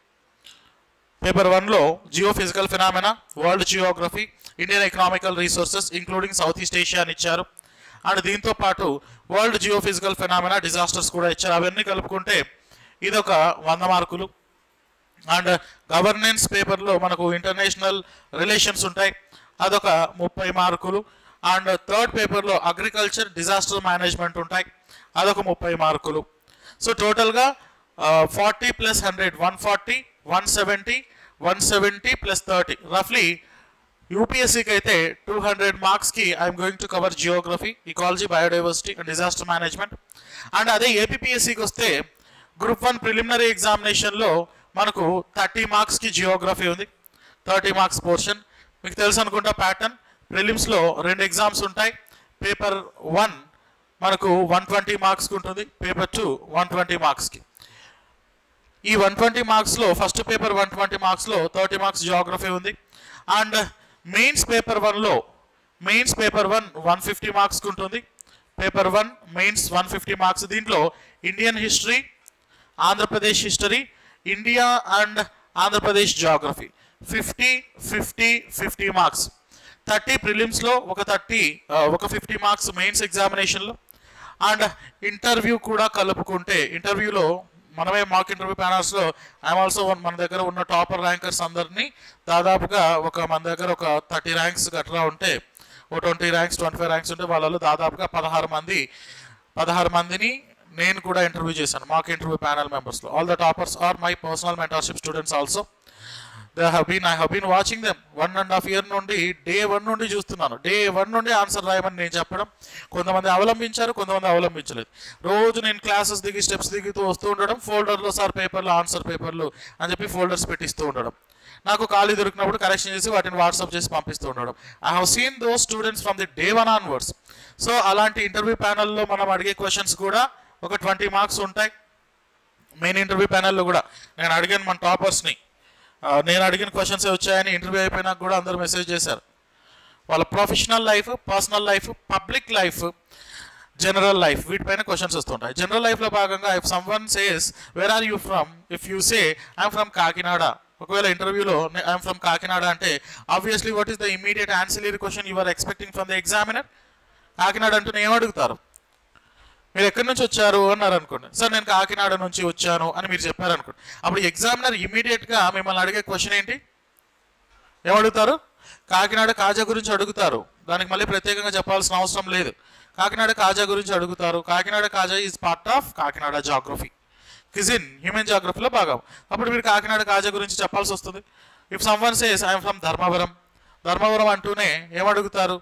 పేపర్ వన్లో geophysical phenomena, world geography, Indian economical resources including south east Asia అని ఇచ్చారు. అండ్ దీంతో పాటు world geophysical phenomena, disasters కూడా ఇచ్చారు. అవన్నీ కలుపుకుంటే ఇదొక వంద మార్కులు. అండ్ గవర్నెన్స్ పేపర్లో మనకు ఇంటర్నేషనల్ రిలేషన్స్ ఉంటాయి, అదొక ముప్పై మార్కులు. అండ్ థర్డ్ పేపర్లో అగ్రికల్చర్, డిజాస్టర్ మేనేజ్మెంట్ ఉంటాయి, అదొక ముప్పై మార్కులు. సో టోటల్గా forty plus hundred one forty, one seventy, one seventy plus thirty, రఫ్లీ యూపీఎస్సీకి అయితే టూ హండ్రెడ్ మార్క్స్కి I'm going to cover geography, ecology, biodiversity and disaster management. And అదే ఏపీపీఎస్సీకి వస్తే గ్రూప్ వన్ ప్రిలిమినరీ ఎగ్జామినేషన్లో మనకు థర్టీ మార్క్స్కి జియోగ్రఫీ ఉంది, థర్టీ మార్క్స్ పోర్షన్. మీకు తెలుసు అనుకుంటా ప్యాటర్న్, ప్రిలిమ్స్లో రెండు ఎగ్జామ్స్ ఉంటాయి. పేపర్ వన్ మనకు వన్ ట్వంటీ మార్క్స్కి ఉంటుంది, పేపర్ టూ వన్ ట్వంటీ మార్క్స్కి. ఈ వన్ ట్వంటీ మార్క్స్లో ఫస్ట్ పేపర్ వన్ ట్వంటీ మార్క్స్లో థర్టీ మార్క్స్ జియోగ్రఫీ ఉంది. అండ్ మెయిన్స్ పేపర్ వన్లో mains paper one one fifty మార్క్స్కి ఉంటుంది, paper one mains one fifty marks. దీంట్లో Indian history, Andhra Pradesh history, India and Andhra Pradesh geography fifty fifty fifty marks. Thirty ప్రిలిమ్స్లో, ఒక థర్టీ ఒక ఫిఫ్టీ మార్క్స్ మెయిన్స్ ఎగ్జామినేషన్లో. అండ్ ఇంటర్వ్యూ కూడా కలుపుకుంటే, ఇంటర్వ్యూలో మనమే మాక్ ఇంటర్వ్యూ ప్యానల్స్లో ఐఎమ్ ఆల్సో వన్, మన దగ్గర ఉన్న టాపర్ ర్యాంకర్స్ అందరినీ దాదాపుగా ఒక మన దగ్గర ఒక థర్టీ ర్యాంక్స్ గట్రా ఉంటే, ఒక twenty ranks twenty five ranks ఉంటే వాళ్ళలో దాదాపుగా పదహారు మంది పదహారు మందిని నేను కూడా ఇంటర్వ్యూ చేశాను మాక్ ఇంటర్వ్యూ ప్యానల్ మెంబర్స్లో. All the toppers are my personal mentorship students also. They have been I have been watching them one and half year నుండి, డే వన్ నుండి చూస్తున్నాను. డే వన్ నుండి ఆన్సర్ రాయమని నేను చెప్పడం, కొంతమంది అవలంబించారు, కొంతమంది అవలంబించలేదు. రోజు నేను క్లాసెస్ దిగి స్టెప్స్ దిగుతూ వస్తూ ఉండడం, ఫోల్డర్లో సార్ పేపర్లు, ఆన్సర్ పేపర్లు అని చెప్పి ఫోల్డర్స్ పెట్టిస్తూ ఉండడం, నాకు ఖాళీ దొరికినప్పుడు కరెక్షన్ చేసి వాటిని వాట్సాప్ చేసి పంపిస్తూ ఉండడం. I have seen those students from the day one onwards. So అలాంటి ఇంటర్వ్యూ ప్యానల్లో మనం అడిగే క్వశ్చన్స్ కూడా ఒక ట్వంటీ మార్క్స్ ఉంటాయి. మెయిన్ ఇంటర్వ్యూ ప్యానల్లో కూడా నేను అడిగాను మన టాపర్స్ని, నేను అడిగిన క్వశ్చన్స్ వచ్చాయని ఇంటర్వ్యూ అయిపోయినాక కూడా అందరూ మెసేజ్ చేశారు. వాళ్ళ professional life, personal life, public life, general life, వీటిపైన క్వశ్చన్స్ వస్తుంటాయి. జనరల్ లైఫ్లో భాగంగా if someone says where are you from, if you say I'm from Kakinada, ఒకవేళ ఇంటర్వ్యూలో ఐఎమ్ ఫ్రమ్ కాకినాడ అంటే obviously what is the immediate ancillary question you are expecting from the examiner? Kakinada అంటూనే ఏమడుగుతారు? మీరు ఎక్కడి నుంచి వచ్చారు అన్నారు అనుకోండి, సార్ నేను కాకినాడ నుంచి వచ్చాను అని మీరు చెప్పారు అనుకోండి. అప్పుడు ఎగ్జామినర్ ఇమీడియట్గా మిమ్మల్ని అడిగే క్వశ్చన్ ఏంటి? ఏమడుగుతారు? కాకినాడ కాజా గురించి అడుగుతారు. దానికి మళ్ళీ ప్రత్యేకంగా చెప్పాల్సిన అవసరం లేదు. కాకినాడ కాజా గురించి అడుగుతారు. Kakinada kaja is part of Kakinada geography, cuisine human జాగ్రఫీలో భాగం. అప్పుడు మీరు కాకినాడ కాజా గురించి చెప్పాల్సి వస్తుంది. If someone says I'm from Dharmavaram, Dharmavaram అంటూనే ఏమడుగుతారు?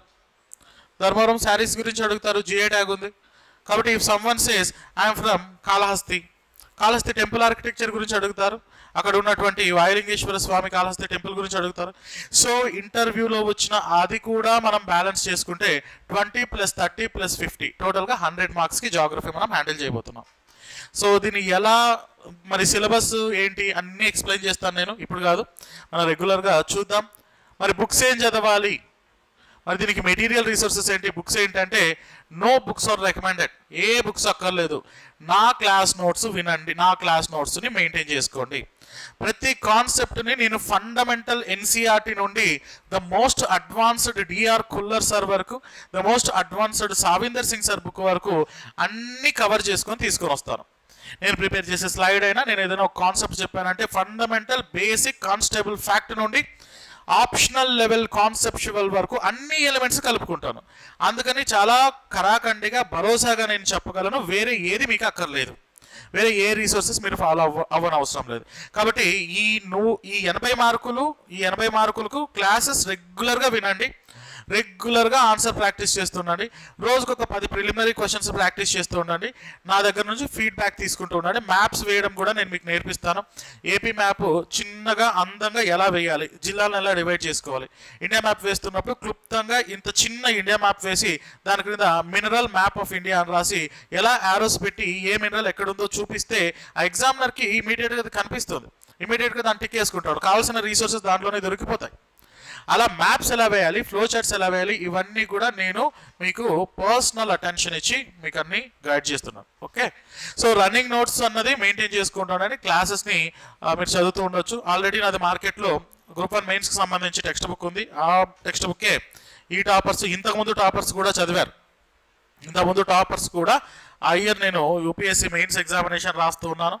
ధర్మవరం శారీస్ గురించి అడుగుతారు, జిఏ ట్యాగ్ ఉంది కాబట్టి. If someone says I'm from Kalahasti, Kalahasti temple architecture గురించి అడుగుతారు. అక్కడ ఉన్నటువంటి వాయులింగేశ్వర స్వామి కాళహస్తి టెంపుల్ గురించి అడుగుతారు. సో ఇంటర్వ్యూలో వచ్చిన అది కూడా మనం బ్యాలెన్స్ చేసుకుంటే twenty plus thirty plus fifty టోటల్గా హండ్రెడ్ మార్క్స్కి జాగ్రఫీ మనం హ్యాండిల్ చేయబోతున్నాం. సో దీన్ని ఎలా మరి సిలబస్ ఏంటి అన్నీ ఎక్స్ప్లెయిన్ చేస్తాను నేను, ఇప్పుడు కాదు, మనం రెగ్యులర్గా చూద్దాం. మరి బుక్స్ ఏం చదవాలి, మరి దీనికి మెటీరియల్ రిసోర్సెస్ ఏంటి? బుక్స్ ఏంటంటే నో బుక్స్ ఆర్ రికమెండెడ్, ఏ బుక్స్ అక్కర్లేదు. నా క్లాస్ నోట్స్ వినండి, నా క్లాస్ నోట్స్ని మెయింటైన్ చేసుకోండి. ప్రతి కాన్సెప్ట్ని నేను ఫండమెంటల్ ఎన్సీఆర్టీ నుండి the most advanced D R Khullar sir వరకు, the most advanced Savindra Singh sir book వరకు అన్నీ కవర్ చేసుకొని తీసుకొని వస్తాను. నేను ప్రిపేర్ చేసే స్లైడ్ అయినా నేను ఏదైనా ఒక కాన్సెప్ట్ చెప్పానంటే ఫండమెంటల్ బేసిక్ కాన్స్టేబుల్ ఫ్యాక్ట్ నుండి ఆప్షనల్ లెవెల్ కాన్సెప్చువల్ వరకు అన్ని ఎలిమెంట్స్ కలుపుకుంటాను. అందుకని చాలా కరాఖండిగా భరోసాగా నేను చెప్పగలను, వేరే ఏది మీకు అక్కర్లేదు, వేరే ఏ రీసోర్సెస్ మీరు ఫాలో అవ్వ అవ్వని అవసరం లేదు. కాబట్టి ఈ నువ్వు ఈ ఎనభై మార్కులు ఈ ఎనభై మార్కులకు క్లాసెస్ రెగ్యులర్గా వినండి, రెగ్యులర్గా ఆన్సర్ ప్రాక్టీస్ చేస్తుండండి. రోజుకు ఒక పది ప్రిలిమినరీ క్వశ్చన్స్ ప్రాక్టీస్ చేస్తూ ఉండండి. నా దగ్గర నుంచి ఫీడ్బ్యాక్ తీసుకుంటూ ఉండండి. మ్యాప్స్ వేయడం కూడా నేను మీకు నేర్పిస్తాను. ఏపీ మ్యాప్ చిన్నగా అందంగా ఎలా వేయాలి, జిల్లాలను ఎలా డివైడ్ చేసుకోవాలి. ఇండియా మ్యాప్ వేస్తున్నప్పుడు క్లుప్తంగా ఇంత చిన్న ఇండియా మ్యాప్ వేసి దాని క్రింద మినరల్ మ్యాప్ ఆఫ్ ఇండియా అని రాసి ఎలా యారోస్ పెట్టి ఏ మినరల్ ఎక్కడుందో చూపిస్తే ఆ ఎగ్జామినర్కి ఇమీడియట్గా అది కనిపిస్తుంది. ఇమీడియట్గా దాన్ని టిక్ వేసుకుంటాడు. కావాల్సిన రీసోర్సెస్ దాంట్లోనే దొరికిపోతాయి. అలా మ్యాప్స్ ఎలా వేయాలి, ఫ్లో చార్ట్స్ ఎలా వేయాలి, ఇవన్నీ కూడా నేను మీకు పర్సనల్ అటెన్షన్ ఇచ్చి మీకు అన్ని గైడ్ చేస్తున్నాను. ఓకే, సో రన్నింగ్ నోట్స్ అన్నది మెయింటైన్ చేసుకుంటానని క్లాసెస్ని మీరు చదువుతూ ఉండొచ్చు. ఆల్రెడీ నాది మార్కెట్లో గ్రూప్ వన్ మెయిన్స్కి సంబంధించి టెక్స్ట్ బుక్ ఉంది. ఆ టెక్స్ట్ బుక్కే ఈ టాపర్స్, ఇంతకుముందు టాపర్స్ కూడా చదివారు. ఇంతకుముందు టాపర్స్ కూడా ఆ ఇయర్ నేను యూపీఎస్సీ మెయిన్స్ ఎగ్జామినేషన్ రాస్తూ ఉన్నాను.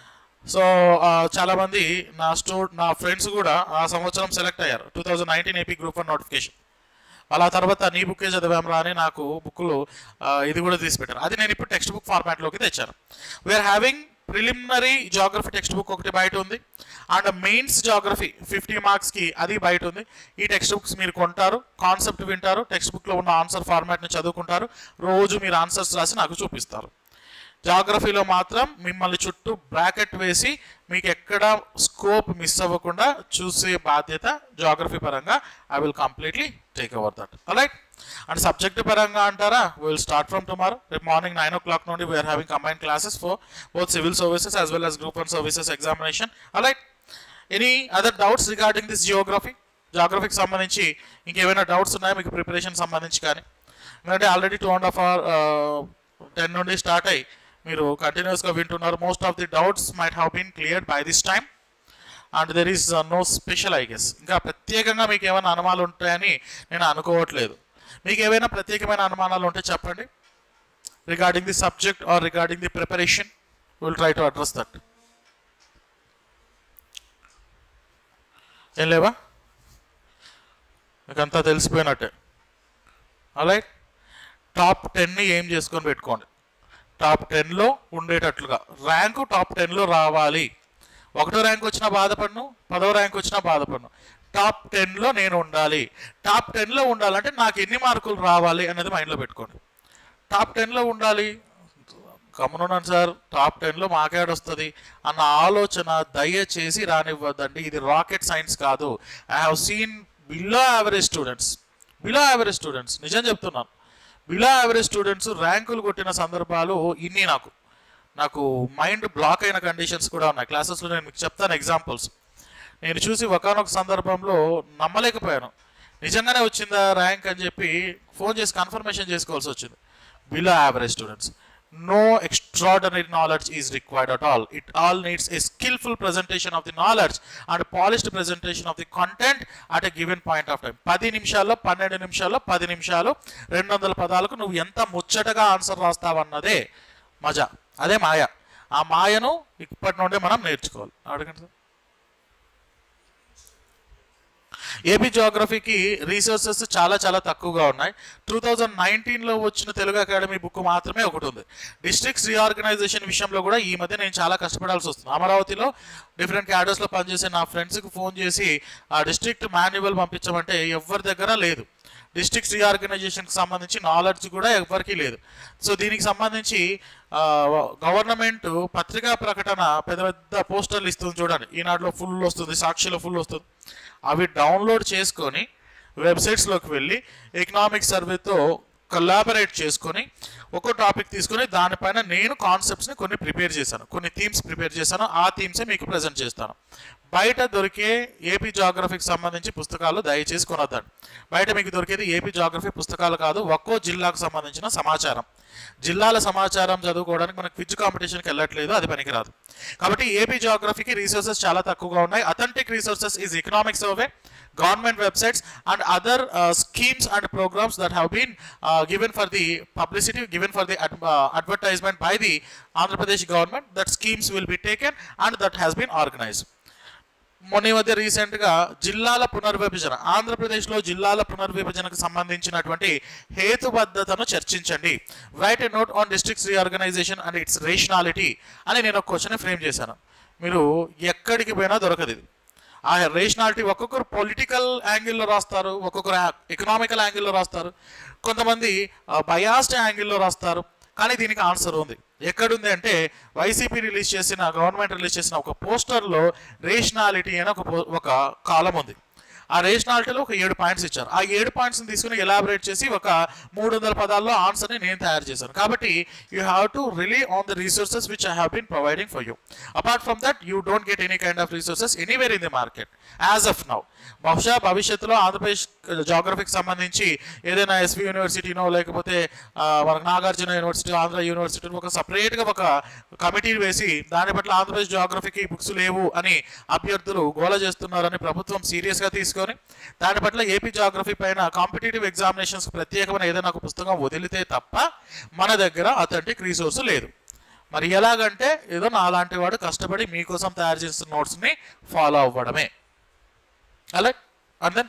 సో చాలామంది నా స్టూ నా ఫ్రెండ్స్ కూడా ఆ సంవత్సరం సెలెక్ట్ అయ్యారు. Two thousand nineteen AP group one notification. అలా తర్వాత నీ బుక్కే చదివాం రా అని నాకు బుక్లు ఇది కూడా తీసి పెట్టారు. అది నేను ఇప్పుడు టెక్స్ట్ బుక్ ఫార్మాట్లోకి తెచ్చాను. We're having preliminary geography text book ఒకటి బయట ఉంది, అండ్ మెయిన్స్ జాగ్రఫీ ఫిఫ్టీ మార్క్స్కి అది బయట ఉంది. ఈ టెక్స్ట్ బుక్స్ మీరు కొంటారు, కాన్సెప్ట్ వింటారు, టెక్స్ట్ బుక్లో ఉన్న ఆన్సర్ ఫార్మాట్ని చదువుకుంటారు, రోజు మీరు ఆన్సర్స్ రాసి నాకు చూపిస్తారు. జాగ్రఫీలో మాత్రం మిమ్మల్ని చుట్టూ బ్రాకెట్ వేసి మీకు ఎక్కడ స్కోప్ మిస్ అవ్వకుండా చూసే బాధ్యత జాగ్రఫీ పరంగా I will completely take over that. Right, and subject పరంగా అంటారా, విల్ స్టార్ట్ ఫ్రమ్ టుమారో. రేపు మార్నింగ్ నైన్ ఓ క్లాక్ నుండి we're having combine classes for both civil services as well as group one services examination. Right, any other doubts regarding this geography? జాగ్రఫీకి సంబంధించి ఇంకేమైనా డౌట్స్ ఉన్నాయా మీకు ప్రిపరేషన్ సంబంధించి? కానీ ఎందుకంటే already two and half hour ten నుండి స్టార్ట్ అయ్యి మీరు కంటిన్యూస్గా వింటున్నారు. Most of the doubts might have been cleared by this time and there is no special I guess. ఇంకా ప్రత్యేకంగా మీకు ఏమైనా అనుమానాలు ఉంటాయని నేను అనుకోవట్లేదు. మీకు ఏమైనా ప్రత్యేకమైన అనుమానాలు ఉంటే చెప్పండి regarding the subject or regarding the preparation. Will try to address that. ఏం లేవా? మీకు అంతా తెలిసిపోయినట్టే. ఆల్రైట్, టాప్ టెన్ని ఏం చేసుకొని పెట్టుకోండి. టాప్ టెన్లో ఉండేటట్లుగా ర్యాంకు టాప్ టెన్లో రావాలి. ఒకటో ర్యాంక్ వచ్చినా బాధపడను, పదో ర్యాంక్ వచ్చినా బాధపడను, టాప్ టెన్లో నేను ఉండాలి. టాప్ టెన్లో ఉండాలంటే నాకు ఎన్ని మార్కులు రావాలి అనేది మైండ్లో పెట్టుకోండి. టాప్ టెన్లో ఉండాలి, గమనున్నాను సార్ టాప్ టెన్లో మాకేడ్ వస్తుంది అన్న ఆలోచన దయచేసి రానివ్వద్దండి. ఇది రాకెట్ సైన్స్ కాదు. I have seen below average students below average students నిజం చెప్తున్నాను, బిలో యావరేజ్ స్టూడెంట్స్ ర్యాంకులు కొట్టిన సందర్భాలు ఇన్ని. నాకు నాకు మైండ్ బ్లాక్ అయిన కండిషన్స్ కూడా ఉన్నాయి. క్లాసెస్లో నేను మీకు చెప్తాను ఎగ్జాంపుల్స్. నేను చూసి ఒకనొక సందర్భంలో నమ్మలేకపోయాను, నిజంగానే వచ్చిందా ర్యాంక్ అని చెప్పి ఫోన్ చేసి కన్ఫర్మేషన్ చేసుకోవాల్సి వచ్చింది. Below average students no extraordinary knowledge is required at all. It all needs a skillful presentation of the knowledge and polished presentation of the content at a given point of time. పది నిమిషాల్లో పన్నెండు నిమిషాల్లో పది నిమిషాలు రెండు వందల పదాలకు నువ్వు ఎంత ముచ్చటగా ఆన్సర్ రాస్తావన్నదే మజా, అదే మాయ. ఆ మాయను ఇప్పటి నుండే మనం నేర్చుకోవాలి. అడగండి సార్. ఏపీ జియోగ్రఫీకి రీసోర్సెస్ చాలా చాలా తక్కువగా ఉన్నాయి. టూ థౌజండ్ నైన్టీన్లో వచ్చిన తెలుగు అకాడమీ బుక్ మాత్రమే ఒకటి ఉంది. డిస్ట్రిక్ట్స్ రీఆర్గనైజేషన్ విషయంలో కూడా ఈ మధ్య నేను చాలా కష్టపడాల్సి వస్తుంది. అమరావతిలో డిఫరెంట్ క్యాడర్స్లో పనిచేసే నా ఫ్రెండ్స్కి ఫోన్ చేసి ఆ డిస్ట్రిక్ట్ మాన్యువల్ పంపించమంటే ఎవరి దగ్గర లేదు. డిస్ట్రిక్ట్స్ రీఆర్గనైజేషన్కి సంబంధించి నాలెడ్జ్ కూడా ఎవరికి లేదు. సో దీనికి సంబంధించి గవర్నమెంట్ పత్రికా ప్రకటన పెద్ద పెద్ద పోస్టర్లు ఇస్తుంది చూడండి. ఈనాడులో ఫుల్ వస్తుంది, సాక్షిలో ఫుల్ వస్తుంది. అవి డౌన్లోడ్ చేసుకొని వెబ్సైట్స్లోకి వెళ్ళి ఎకనామిక్ సర్వేతో కొలాబరేట్ చేసుకొని ఒక టాపిక్ తీసుకొని దానిపైన నేను కాన్సెప్ట్స్ని కొన్ని ప్రిపేర్ చేశాను, కొన్ని థీమ్స్ ప్రిపేర్ చేశాను. ఆ థీమ్సే మీకు ప్రజెంట్ చేస్తాను. బయట దొరికే ఏపీ జియోగ్రఫీకి సంబంధించి పుస్తకాలు దయచేసి కొనొద్దండి. బయట మీకు దొరికేది ఏపీ జియోగ్రఫీ పుస్తకాలు కాదు, ఒక్కో జిల్లాకు సంబంధించిన సమాచారం. జిల్లాల సమాచారం చదువుకోవడానికి మనకు క్విజ్ కాంపిటీషన్కి వెళ్ళట్లేదు, అది పనికిరాదు. కాబట్టి ఏపీ జియోగ్రఫీకి రీసోర్సెస్ చాలా తక్కువగా ఉన్నాయి. Authentic resources is economic survey, government websites and other uh, schemes and programs that have been uh, given for the publicity, given for the ad, uh, advertisement by the Andhra Pradesh government. That schemes will be taken and that has been organized. మొన్న మధ్య రీసెంట్గా జిల్లాల పునర్విభజన, ఆంధ్రప్రదేశ్లో జిల్లాల పునర్విభజనకు సంబంధించినటువంటి హేతుబద్ధతను చర్చించండి. Right a note on districts reorganisation and its rationality అని నేను ఒక క్వశ్చన్ ఫ్రేమ్ చేశాను. మీరు ఎక్కడికి పోయినా దొరకదు ఇది. ఆ రేషనాలిటీ ఒక్కొక్కరు పొలిటికల్ యాంగిల్లో రాస్తారు, ఒక్కొక్కరు ఎకనామికల్ యాంగిల్లో రాస్తారు, కొంతమంది బయాస్డ్ యాంగిల్లో రాస్తారు. కానీ దీనికి ఆన్సర్ ఉంది. ఎక్కడుంది అంటే వైసీపీ రిలీజ్ చేసిన, గవర్నమెంట్ రిలీజ్ చేసిన ఒక పోస్టర్లో రేషనాలిటీ అని ఒక ఒక కాలం ఉంది. ఆ రేషనాలిటీలో ఒక ఏడు పాయింట్స్ ఇచ్చారు. ఆ ఏడు పాయింట్స్ని తీసుకుని ఎలాబరేట్ చేసి ఒక మూడు వందల పదాల్లో ఆన్సర్ని నేను తయారు చేశాను. కాబట్టి you have to rely on the resources which I have been providing for you. Apart from that you don't get any kind of resources anywhere in the market as of now. బహుశా భవిష్యత్తులో ఆంధ్రప్రదేశ్ జాగ్రఫీకి సంబంధించి ఏదైనా ఎస్వి యూనివర్సిటీనో లేకపోతే మనకు నాగార్జున యూనివర్సిటీ, ఆంధ్ర యూనివర్సిటీ ఒక సపరేట్గా ఒక కమిటీ వేసి దాని పట్ల ఆంధ్రప్రదేశ్ జాగ్రఫీకి బుక్స్ లేవు అని అభ్యర్థులు గోల చేస్తున్నారని ప్రభుత్వం సీరియస్గా తీసుకొని దాని పట్ల ఏపీ జాగ్రఫీ పైన కాంపిటేటివ్ ఎగ్జామినేషన్స్ ప్రత్యేకమైన ఏదైనా ఒక పుస్తకం వదిలితే తప్ప మన దగ్గర అథెంటిక్ రీసోర్స్ లేదు. మరి ఎలాగంటే ఏదో నా అలాంటి వాడు కష్టపడి మీకోసం తయారు చేస్తున్న నోట్స్ని ఫాలో అవ్వడమే. అలా అంతే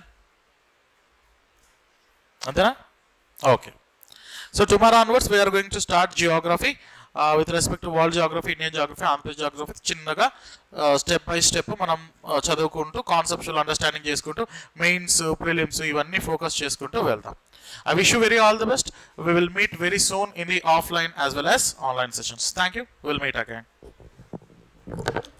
అంతేనా? Okay. So tomorrow onwards we're going to start geography with respect to world geography, Indian geography, Andhra Pradesh geography. చిన్నగా స్టెప్ బై స్టెప్ మనం చదువుకుంటూ కాన్సెప్చువల్ అండర్స్టాండింగ్ చేసుకుంటూ మెయిన్స్, ప్రిలిమ్స్ ఇవన్నీ ఫోకస్ చేసుకుంటూ వెళ్తాం. I wish you very all the best. We will meet very soon in the offline as well as online sessions. Thank you. We'll meet again.